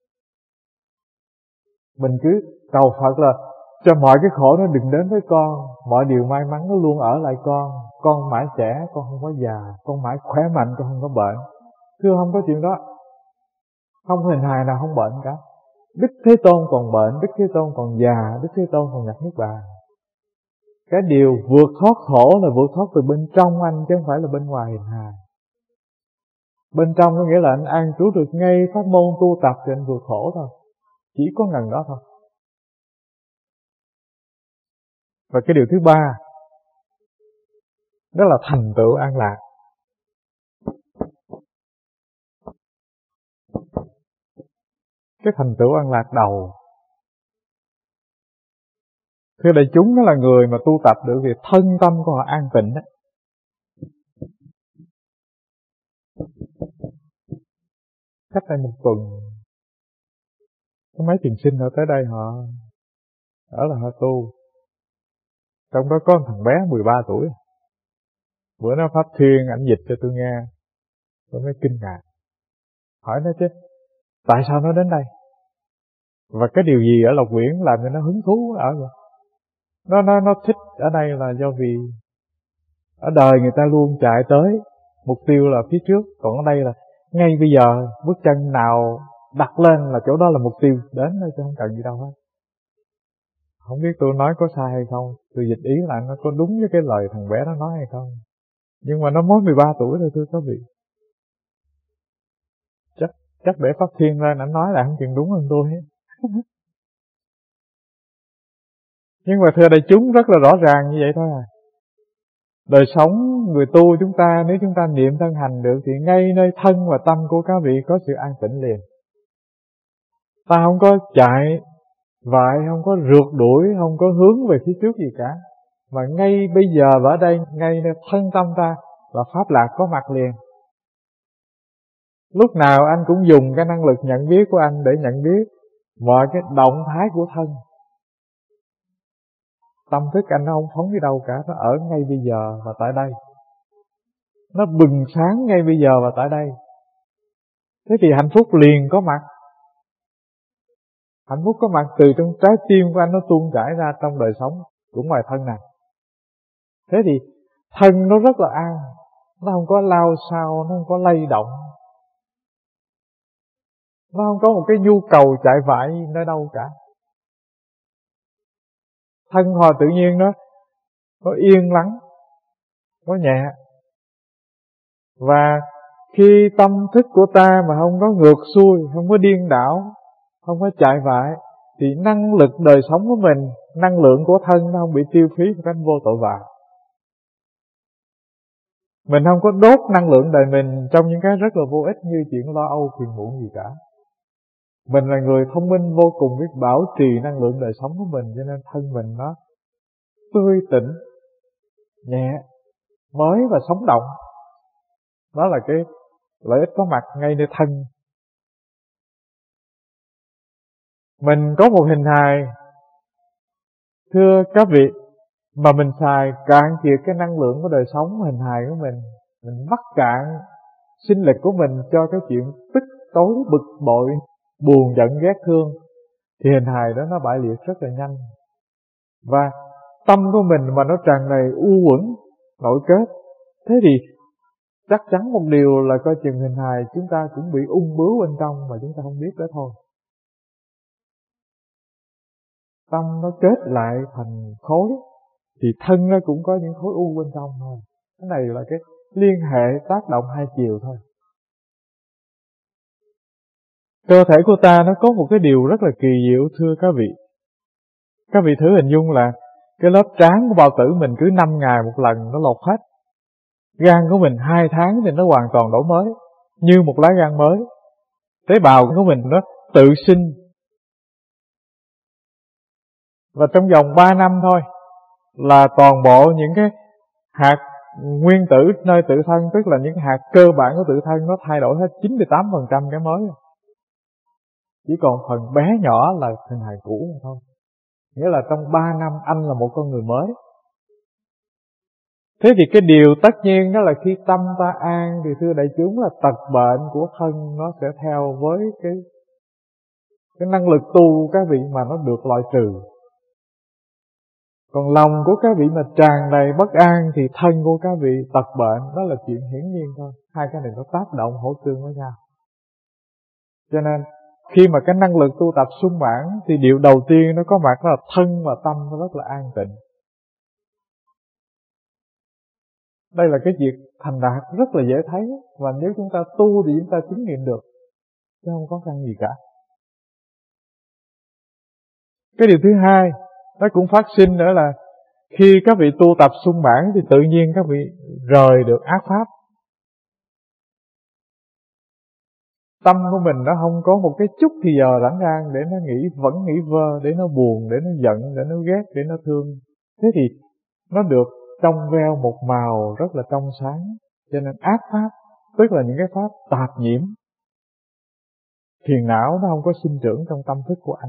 Mình cứ cầu Phật là cho mọi cái khổ nó đừng đến với con, mọi điều may mắn nó luôn ở lại con mãi trẻ, con không có già, con mãi khỏe mạnh, con không có bệnh. Thưa không có chuyện đó. Không hình hài nào không bệnh cả. Đức Thế Tôn còn bệnh, Đức Thế Tôn còn già, Đức Thế Tôn còn nhập niết bàn. Cái điều vượt thoát khổ là vượt thoát từ bên trong anh, chứ không phải là bên ngoài hình hài. Bên trong có nghĩa là anh an trú được ngay pháp môn tu tập thì anh vượt khổ thôi. Chỉ có ngần đó thôi. Và cái điều thứ ba, đó là thành tựu an lạc. Cái thành tựu an lạc đầu, thưa đại chúng, nó là người mà tu tập được thì thân tâm của họ an tịnh đó. Cách đây một tuần, có mấy thiền sinh ở tới đây họ ở là họ tu. Trong đó có một thằng bé 13 tuổi. Bữa nó pháp thuyên, ảnh dịch cho tôi nghe, tôi mới kinh ngạc. Hỏi nó chứ, tại sao nó đến đây? Và cái điều gì ở Lộc Quyển làm cho nó hứng thú ở vậy? Nó thích ở đây là do vì ở đời người ta luôn chạy tới mục tiêu là phía trước, còn ở đây là ngay bây giờ bước chân nào đặt lên là chỗ đó là mục tiêu đến thôi, chứ không cần gì đâu hết. Không biết tôi nói có sai hay không, tôi dịch ý là nó có đúng với cái lời thằng bé nó nói hay không. Nhưng mà nó mới 13 tuổi thôi thưa các vị. Chắc để Pháp Thiên ra nó nói là không chừng đúng hơn tôi hết. Nhưng mà thưa đại chúng rất là rõ ràng như vậy thôi à. Đời sống người tu chúng ta, nếu chúng ta niệm thân hành được thì ngay nơi thân và tâm của các vị có sự an tĩnh liền. Ta không có chạy vại, không có rượt đuổi, không có hướng về phía trước gì cả. Mà ngay bây giờ và ở đây, ngay nơi thân tâm ta là pháp lạc có mặt liền. Lúc nào anh cũng dùng cái năng lực nhận biết của anh để nhận biết mọi cái động thái của thân. Tâm thức anh nó không phóng đi đâu cả, nó ở ngay bây giờ và tại đây. Nó bừng sáng ngay bây giờ và tại đây. Thế thì hạnh phúc liền có mặt. Hạnh phúc có mặt từ trong trái tim của anh, nó tuôn chảy ra trong đời sống của ngoài thân này. Thế thì thân nó rất là an, nó không có lao sao, nó không có lay động, nó không có một cái nhu cầu chạy vại nơi đâu cả. Thân họ tự nhiên nó yên lắng, nó nhẹ. Và khi tâm thức của ta mà không có ngược xuôi, không có điên đảo, không có chạy vại, thì năng lực đời sống của mình, năng lượng của thân nó không bị tiêu phí một cách vô tội vạ. Mình không có đốt năng lượng đời mình trong những cái rất là vô ích như chuyện lo âu phiền muộn gì cả. Mình là người thông minh vô cùng, biết bảo trì năng lượng đời sống của mình, cho nên thân mình nó tươi tỉnh, nhẹ, mới và sống động. Đó là cái lợi ích có mặt ngay nơi thân. Mình có một hình hài, thưa các vị, mà mình xài cạn kiệt cái năng lượng của đời sống hình hài của mình mắc cạn sinh lực của mình cho cái chuyện tức tối, bực bội, buồn giận, ghét thương, thì hình hài đó nó bại liệt rất là nhanh. Và tâm của mình mà nó tràn đầy u uẩn, nội kết, thế thì chắc chắn một điều là coi chừng hình hài chúng ta cũng bị ung bướu bên trong mà chúng ta không biết đó thôi. Tâm nó kết lại thành khối, thì thân nó cũng có những khối u bên trong thôi. Cái này là cái liên hệ tác động hai chiều thôi. Cơ thể của ta nó có một cái điều rất là kỳ diệu, thưa các vị. Các vị thử hình dung là cái lớp trán của bao tử mình cứ 5 ngày một lần nó lột hết. Gan của mình 2 tháng thì nó hoàn toàn đổi mới, như một lá gan mới. Tế bào của mình nó tự sinh. Và trong vòng 3 năm thôi là toàn bộ những cái hạt nguyên tử nơi tự thân, tức là những hạt cơ bản của tự thân, nó thay đổi hết 98% cái mới. Chỉ còn phần bé nhỏ là hình hài cũ mà thôi. Nghĩa là trong 3 năm anh là một con người mới. Thế thì cái điều tất nhiên đó là khi tâm ta an thì thưa đại chúng là tật bệnh của thân nó sẽ theo với cái năng lực tu của các vị mà nó được loại trừ. Còn lòng của các vị mà tràn đầy bất an thì thân của các vị tật bệnh, đó là chuyện hiển nhiên thôi. Hai cái này nó tác động hỗ tương với nhau. Cho nên khi mà cái năng lực tu tập sung mãn thì điều đầu tiên nó có mặt đó là thân và tâm nó rất là an tịnh. Đây là cái việc thành đạt rất là dễ thấy, và nếu chúng ta tu thì chúng ta chứng nghiệm được, chứ không có khăn gì cả. Cái điều thứ hai nó cũng phát sinh nữa là khi các vị tu tập sung mãn thì tự nhiên các vị rời được ác pháp. Tâm của mình nó không có một cái chút thì giờ rảnh rang để nó vẫn nghĩ vơ, để nó buồn, để nó giận, để nó ghét, để nó thương. Thế thì nó được trong veo một màu rất là trong sáng. Cho nên ác pháp, tức là những cái pháp tạp nhiễm, phiền não nó không có sinh trưởng trong tâm thức của anh.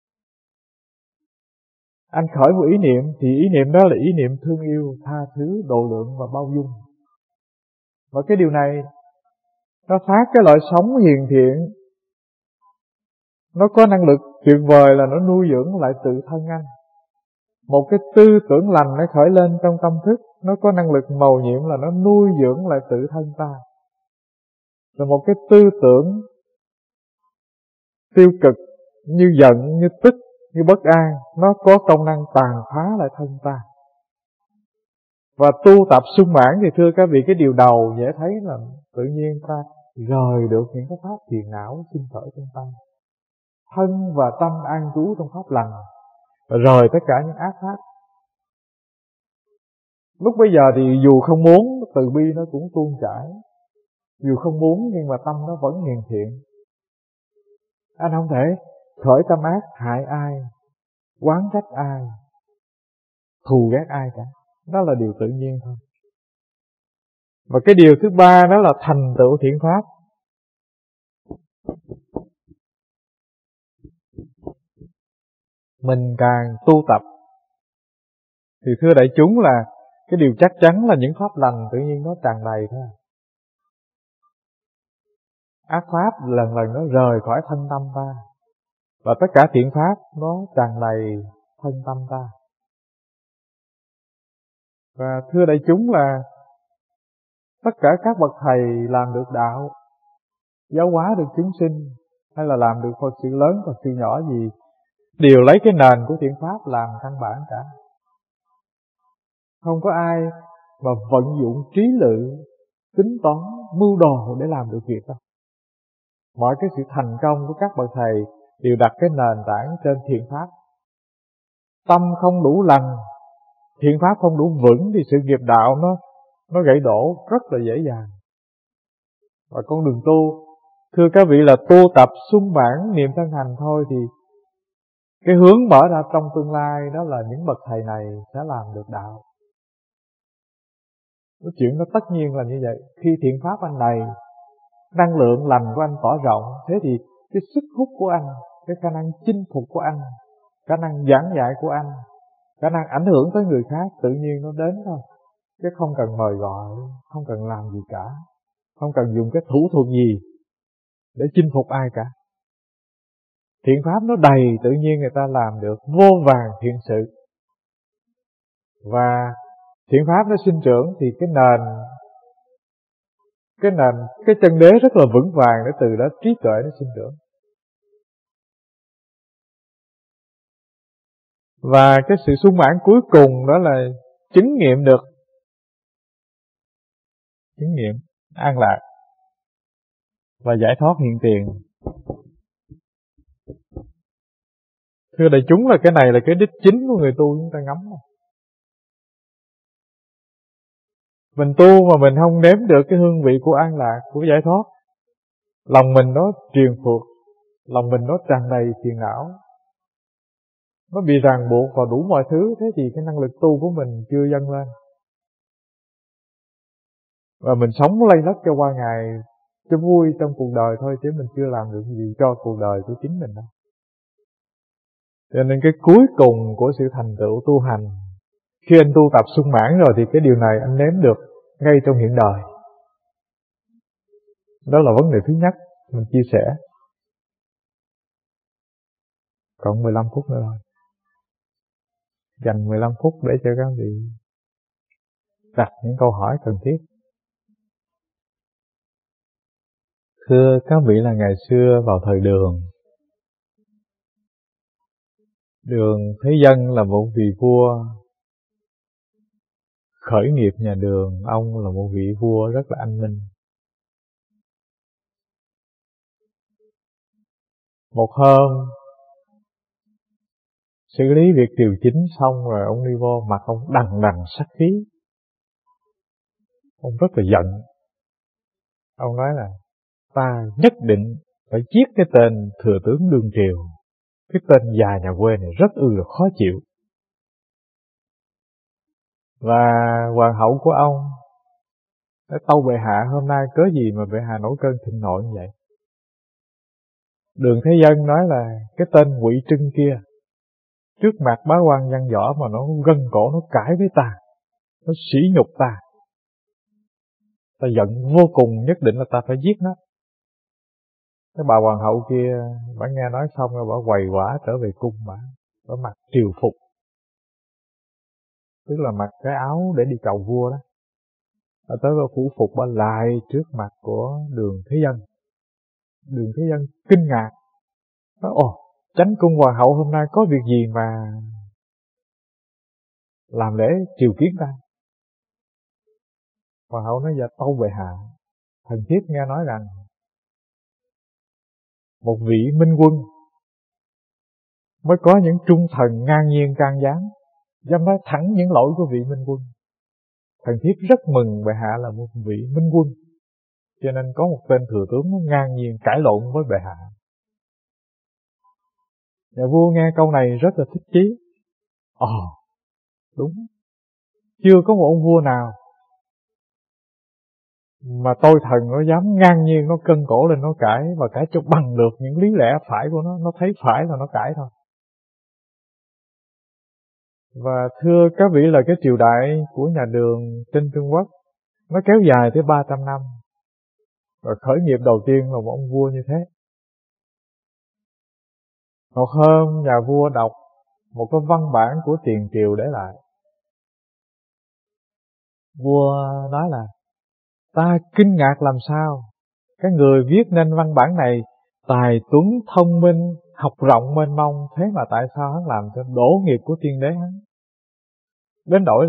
Anh khởi một ý niệm thì ý niệm đó là ý niệm thương yêu, tha thứ, độ lượng và bao dung. Và cái điều này nó phát cái loại sống hiền thiện, nó có năng lực tuyệt vời là nó nuôi dưỡng lại tự thân anh. Một cái tư tưởng lành nó khởi lên trong tâm thức, nó có năng lực mầu nhiệm là nó nuôi dưỡng lại tự thân ta. Rồi một cái tư tưởng tiêu cực như giận, như tức, như bất an, nó có công năng tàn phá lại thân ta. Và tu tập sung mãn thì thưa các vị, cái điều đầu dễ thấy là tự nhiên ta rời được những cái pháp phiền não sinh khởi trong tâm. Thân và tâm an trú trong pháp lành, và rời tất cả những ác pháp. Lúc bây giờ thì dù không muốn, từ bi nó cũng tuôn chảy. Dù không muốn nhưng mà tâm nó vẫn hiền thiện. Anh không thể khởi tâm ác hại ai, oán trách ai, thù ghét ai cả. Đó là điều tự nhiên thôi. Và cái điều thứ ba đó là thành tựu thiện pháp. Mình càng tu tập thì thưa đại chúng là cái điều chắc chắn là những pháp lành tự nhiên nó tràn đầy thôi. Ác pháp lần lần nó rời khỏi thân tâm ta, và tất cả thiện pháp nó tràn đầy thân tâm ta. Và thưa đại chúng là tất cả các bậc thầy làm được đạo, giáo hóa được chúng sinh, hay là làm được Phật sự lớn, Phật sự nhỏ gì, đều lấy cái nền của thiện pháp làm căn bản cả. Không có ai mà vận dụng trí lự, tính toán, mưu đồ để làm được việc đâu. Mọi cái sự thành công của các bậc thầy đều đặt cái nền tảng trên thiện pháp. Tâm không đủ lành, thiện pháp không đủ vững thì sự nghiệp đạo nó gãy đổ rất là dễ dàng. Và con đường tu, thưa các vị, là tu tập sung mãn niệm thân hành thôi, thì cái hướng mở ra trong tương lai đó là những bậc thầy này sẽ làm được đạo. Cái chuyện đó tất nhiên là như vậy. Khi thiện pháp anh đầy, năng lượng lành của anh tỏ rộng, thế thì cái sức hút của anh, cái khả năng chinh phục của anh, khả năng giảng dạy của anh, khả năng ảnh hưởng tới người khác tự nhiên nó đến thôi. Chứ không cần mời gọi, không cần làm gì cả, không cần dùng cái thủ thuật gì để chinh phục ai cả. Thiện pháp nó đầy, tự nhiên người ta làm được vô vàn thiện sự. Và thiện pháp nó sinh trưởng thì cái chân đế rất là vững vàng, để từ đó trí tuệ nó sinh trưởng. Và cái sự sung mãn cuối cùng đó là chứng nghiệm an lạc và giải thoát hiện tiền. Thưa đại chúng, là cái này là cái đích chính của người tu chúng ta ngắm. Mình tu mà mình không nếm được cái hương vị của an lạc, của giải thoát, lòng mình nó triền phượt, lòng mình nó tràn đầy phiền não, nó bị ràng buộc vào đủ mọi thứ. Thế thì cái năng lực tu của mình chưa dâng lên, và mình sống lây lất cho qua ngày cho vui trong cuộc đời thôi, chứ mình chưa làm được gì cho cuộc đời của chính mình đâu. Cho nên cái cuối cùng của sự thành tựu tu hành, khi anh tu tập sung mãn rồi, thì cái điều này anh nếm được ngay trong hiện đời. Đó là vấn đề thứ nhất mình chia sẻ. Còn 15 phút nữa thôi, dành 15 phút để cho các vị đặt những câu hỏi cần thiết. Thưa các vị, là ngày xưa vào thời Đường Thế Dân là một vị vua khởi nghiệp nhà Đường. Ông là một vị vua rất là anh minh. Một hôm xử lý việc điều chính xong rồi, ông đi vô, mặt ông đằng đằng sát khí. Ông rất là giận. Ông nói là ta nhất định phải giết cái tên thừa tướng đương triều. Cái tên già nhà quê này rất là khó chịu. Và hoàng hậu của ông nói: tâu bệ hạ, hôm nay cớ gì mà bệ hạ nổi cơn thịnh nộ như vậy? Đường Thế Dân nói là cái tên Ngụy Trưng kia, trước mặt bá quan văn võ mà nó gân cổ, nó cãi với ta, nó sỉ nhục ta. Ta giận vô cùng, nhất định là ta phải giết nó. Cái bà hoàng hậu kia, bà nghe nói xong rồi bà quầy quả trở về cung, bà mặc triều phục, tức là mặc cái áo để đi cầu vua đó. Bà tới bà phủ phục, bà lại trước mặt của Đường Thế Dân. Đường Thế Dân kinh ngạc, nói: ồ, chánh cung hoàng hậu hôm nay có việc gì mà làm lễ triều kiến ta? Hoàng hậu nói: dạ tâu bệ hạ, thần thiếp nghe nói rằng một vị minh quân mới có những trung thần ngang nhiên can gián, dám nói thẳng những lỗi của vị minh quân. Thần thiếp rất mừng bệ hạ là một vị minh quân, cho nên có một tên thừa tướng nó ngang nhiên cãi lộn với bệ hạ. Nhà vua nghe câu này rất là thích chí. Đúng, chưa có một ông vua nào mà tôi thần nó dám ngang nhiên nó cân cổ lên nó cãi, và cãi cho bằng được những lý lẽ phải của nó thấy phải là nó cãi thôi. Và thưa các vị, là cái triều đại của nhà Đường trên Trung Quốc nó kéo dài tới 300 năm. Và khởi nghiệp đầu tiên là một ông vua như thế. Một hôm nhà vua đọc một cái văn bản của tiền triều để lại. Vua nói là: ta kinh ngạc làm sao, cái người viết nên văn bản này tài tuấn thông minh, học rộng mênh mông, thế mà tại sao hắn làm cho đổ nghiệp của tiên đế hắn? Đến đổi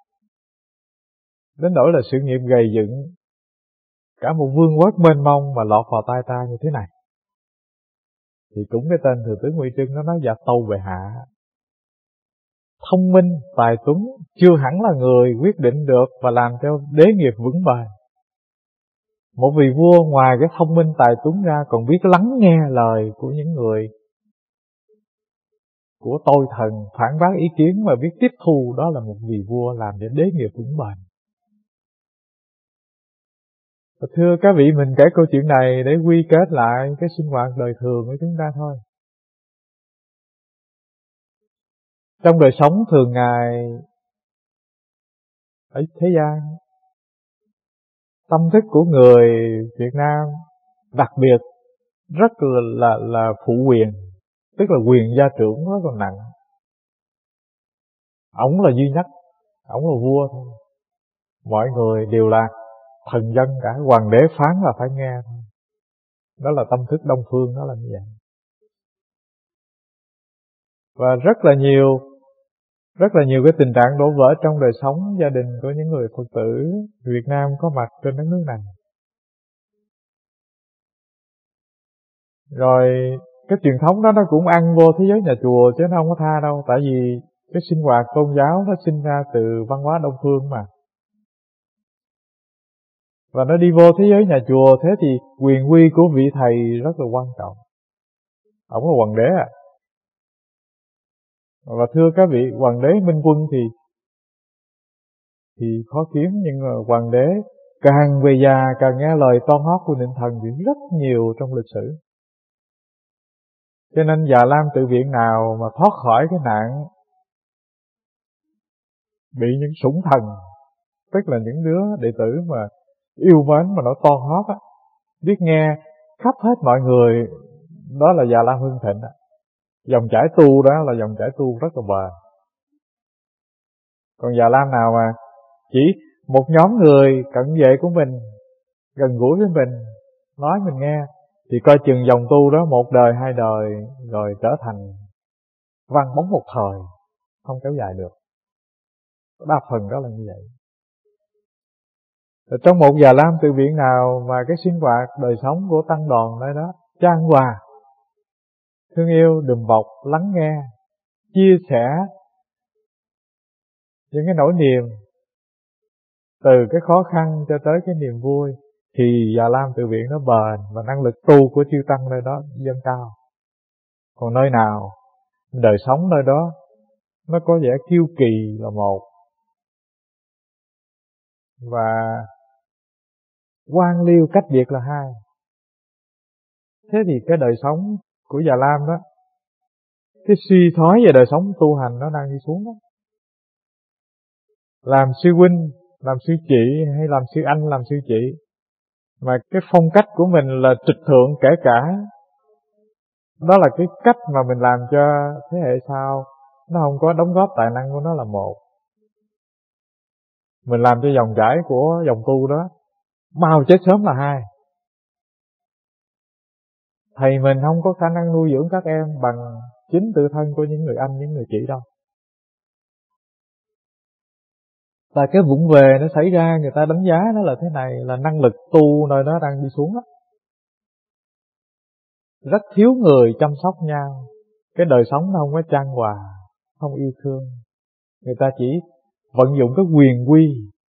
là sự nghiệp gầy dựng cả một vương quốc mênh mông mà lọt vào tay ta như thế này. Thì cũng cái tên thừa tướng Ngụy Trưng nó nói: dạ tâu bệ hạ, thông minh, tài tuấn chưa hẳn là người quyết định được và làm cho đế nghiệp vững bền. Một vị vua ngoài cái thông minh tài tuấn ra còn biết lắng nghe lời của những người, của tôi thần phản bác ý kiến và biết tiếp thu, đó là một vị vua làm cho đế nghiệp vững bền. Thưa các vị, mình kể câu chuyện này để quy kết lại cái sinh hoạt đời thường của chúng ta thôi. Trong đời sống thường ngày ở thế gian, tâm thức của người Việt Nam đặc biệt rất là phụ quyền, tức là quyền gia trưởng rất là nặng. Ổng là duy nhất, ổng là vua thôi. Mọi người đều là thần dân cả, hoàng đế phán là phải nghe thôi. Đó là tâm thức Đông phương, đó là như vậy. Và rất là nhiều cái tình trạng đổ vỡ trong đời sống gia đình của những người Phật tử Việt Nam có mặt trên đất nước này. Rồi cái truyền thống đó nó cũng ăn vô thế giới nhà chùa chứ nó không có tha đâu. Tại vì cái sinh hoạt tôn giáo nó sinh ra từ văn hóa Đông phương mà. Và nó đi vô thế giới nhà chùa, thế thì quyền uy của vị thầy rất là quan trọng. Ổng là hoàng đế à. Và thưa các vị, hoàng đế minh quân thì khó kiếm, nhưng mà hoàng đế càng về già càng nghe lời toan hót của Nịnh Thần thì rất nhiều trong lịch sử. Cho nên Già Lam Tự Viện nào mà thoát khỏi cái nạn bị những sủng thần, tức là những đứa đệ tử mà yêu mến mà nó toan hót á, biết nghe khắp hết mọi người, đó là Già Lam hưng thịnh á. Dòng chảy tu đó là dòng chảy tu rất là bền. Còn Già Lam nào mà chỉ một nhóm người cận vệ của mình, gần gũi với mình, nói mình nghe, thì coi chừng dòng tu đó một đời hai đời rồi trở thành văng bóng một thời, không kéo dài được. Đa phần đó là như vậy. Rồi trong một Già Lam Tự Viện nào mà cái sinh hoạt đời sống của tăng đoàn nơi đó chan hòa, thương yêu, đùm bọc, lắng nghe, chia sẻ những cái nỗi niềm, từ cái khó khăn cho tới cái niềm vui, thì Già Lam Tự Viện nó bền và năng lực tu của chư tăng nơi đó dâng cao. Còn nơi nào đời sống nơi đó nó có vẻ kiêu kỳ là một, và quan liêu cách biệt là hai, thế thì cái đời sống của Già Lam đó, cái suy thoái về đời sống tu hành nó đang đi xuống đó. Làm sư huynh, làm sư chị hay làm sư anh, làm sư chị, mà cái phong cách của mình là trịch thượng kể cả, đó là cái cách mà mình làm cho thế hệ sau nó không có đóng góp tài năng của nó là một. Mình làm cho dòng chảy của dòng tu đó mau chết sớm là hai. Thầy mình không có khả năng nuôi dưỡng các em bằng chính tự thân của những người anh, những người chị đâu. Tại cái vụng về nó xảy ra, người ta đánh giá nó là thế này, là năng lực tu nơi đó đang đi xuống đó. Rất thiếu người chăm sóc nhau, cái đời sống nó không có chan hòa, không yêu thương. Người ta chỉ vận dụng cái quyền quy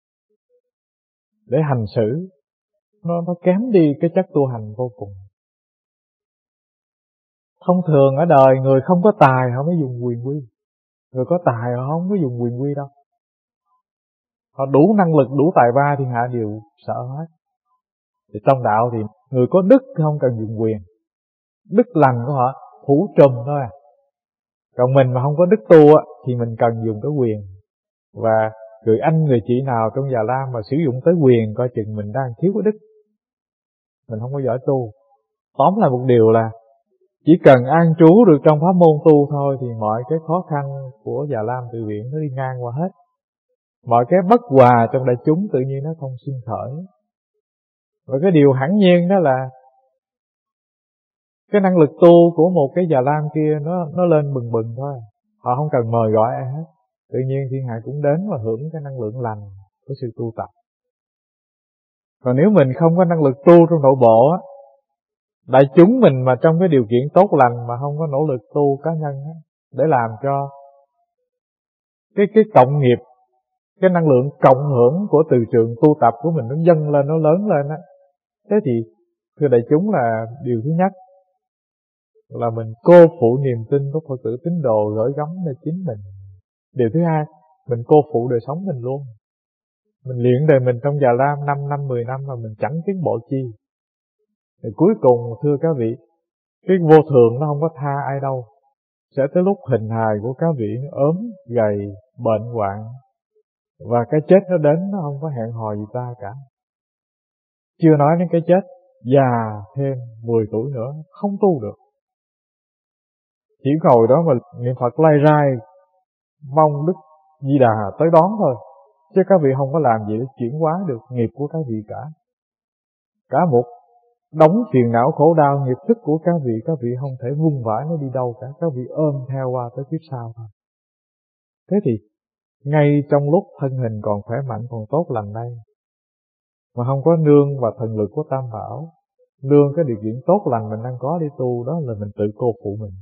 để hành xử, nó kém đi cái chất tu hành vô cùng. Thông thường ở đời người không có tài họ mới dùng quyền quy, người có tài họ không có dùng quyền quy đâu. Họ đủ năng lực, đủ tài ba thì hạ đều sợ hết. Thì trong đạo thì người có đức không cần dùng quyền, đức lành của họ phủ trùm thôi à. Còn mình mà không có đức tu á, thì mình cần dùng cái quyền. Và người anh người chị nào trong Già Lam mà sử dụng tới quyền, coi chừng mình đang thiếu cái đức, mình không có giỏi tu. Tóm lại một điều là chỉ cần an trú được trong pháp môn tu thôi, thì mọi cái khó khăn của Già Lam Tự Viện nó đi ngang qua hết. Mọi cái bất hòa trong đại chúng tự nhiên nó không sinh khởi. Và cái điều hẳn nhiên đó là cái năng lực tu của một cái Già Lam kia nó lên bừng bừng thôi. Họ không cần mời gọi ai hết, tự nhiên thiên hạ cũng đến và hưởng cái năng lượng lành của sự tu tập. Còn nếu mình không có năng lực tu trong nội bộ á, đại chúng mình mà trong cái điều kiện tốt lành mà không có nỗ lực tu cá nhân á, để làm cho cái cộng nghiệp, cái năng lượng cộng hưởng của từ trường tu tập của mình nó dâng lên, nó lớn lên á, thế thì thưa đại chúng là điều thứ nhất là mình cô phụ niềm tin của Phật tử tín đồ gửi gắm nơi chính mình. Điều thứ hai, mình cô phụ đời sống mình luôn. Mình luyện đời mình trong già lam 5 năm 10 năm mà mình chẳng tiến bộ chi. Thì cuối cùng thưa các vị, cái vô thường nó không có tha ai đâu. Sẽ tới lúc hình hài của các vị ốm, gầy, bệnh hoạn, và cái chết nó đến nó không có hẹn hò gì ta cả. Chưa nói đến cái chết già thêm 10 tuổi nữa không tu được. Chỉ ngồi đó mà niệm Phật lai rai, mong Đức Di Đà tới đón thôi. Chứ các vị không có làm gì để chuyển hóa được nghiệp của các vị cả. Cả một đống phiền não khổ đau nghiệp thức của các vị không thể vung vãi nó đi đâu cả. Các vị ôm theo qua tới kiếp sau thôi. Thế thì ngay trong lúc thân hình còn khỏe mạnh, còn tốt lành đây, mà không có nương và thần lực của Tam Bảo, nương cái điều kiện tốt lành mình đang có để tu, đó là mình tự cô phụ mình.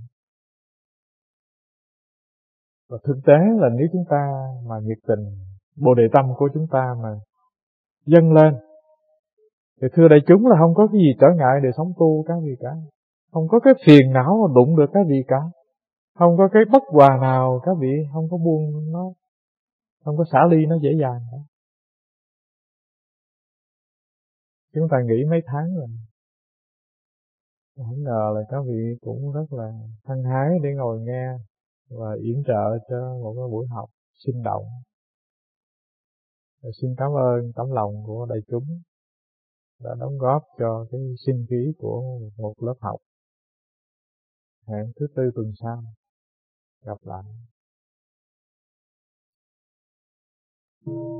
Và thực tế là nếu chúng ta mà nhiệt tình, bồ đề tâm của chúng ta mà dâng lên, thì thưa đại chúng là không có cái gì trở ngại để sống tu các vị cả. Không có cái phiền não mà đụng được các vị cả. Không có cái bất hòa nào các vị không có buông nó, không có xả ly nó dễ dàng cả. Chúng ta nghĩ mấy tháng rồi, không ngờ là các vị cũng rất là hăng hái để ngồi nghe và yểm trợ cho một cái buổi học sinh động. Và xin cảm ơn tấm lòng của đại chúng đã đóng góp cho cái sinh khí của một lớp học. Hẹn thứ Tư tuần sau gặp lại.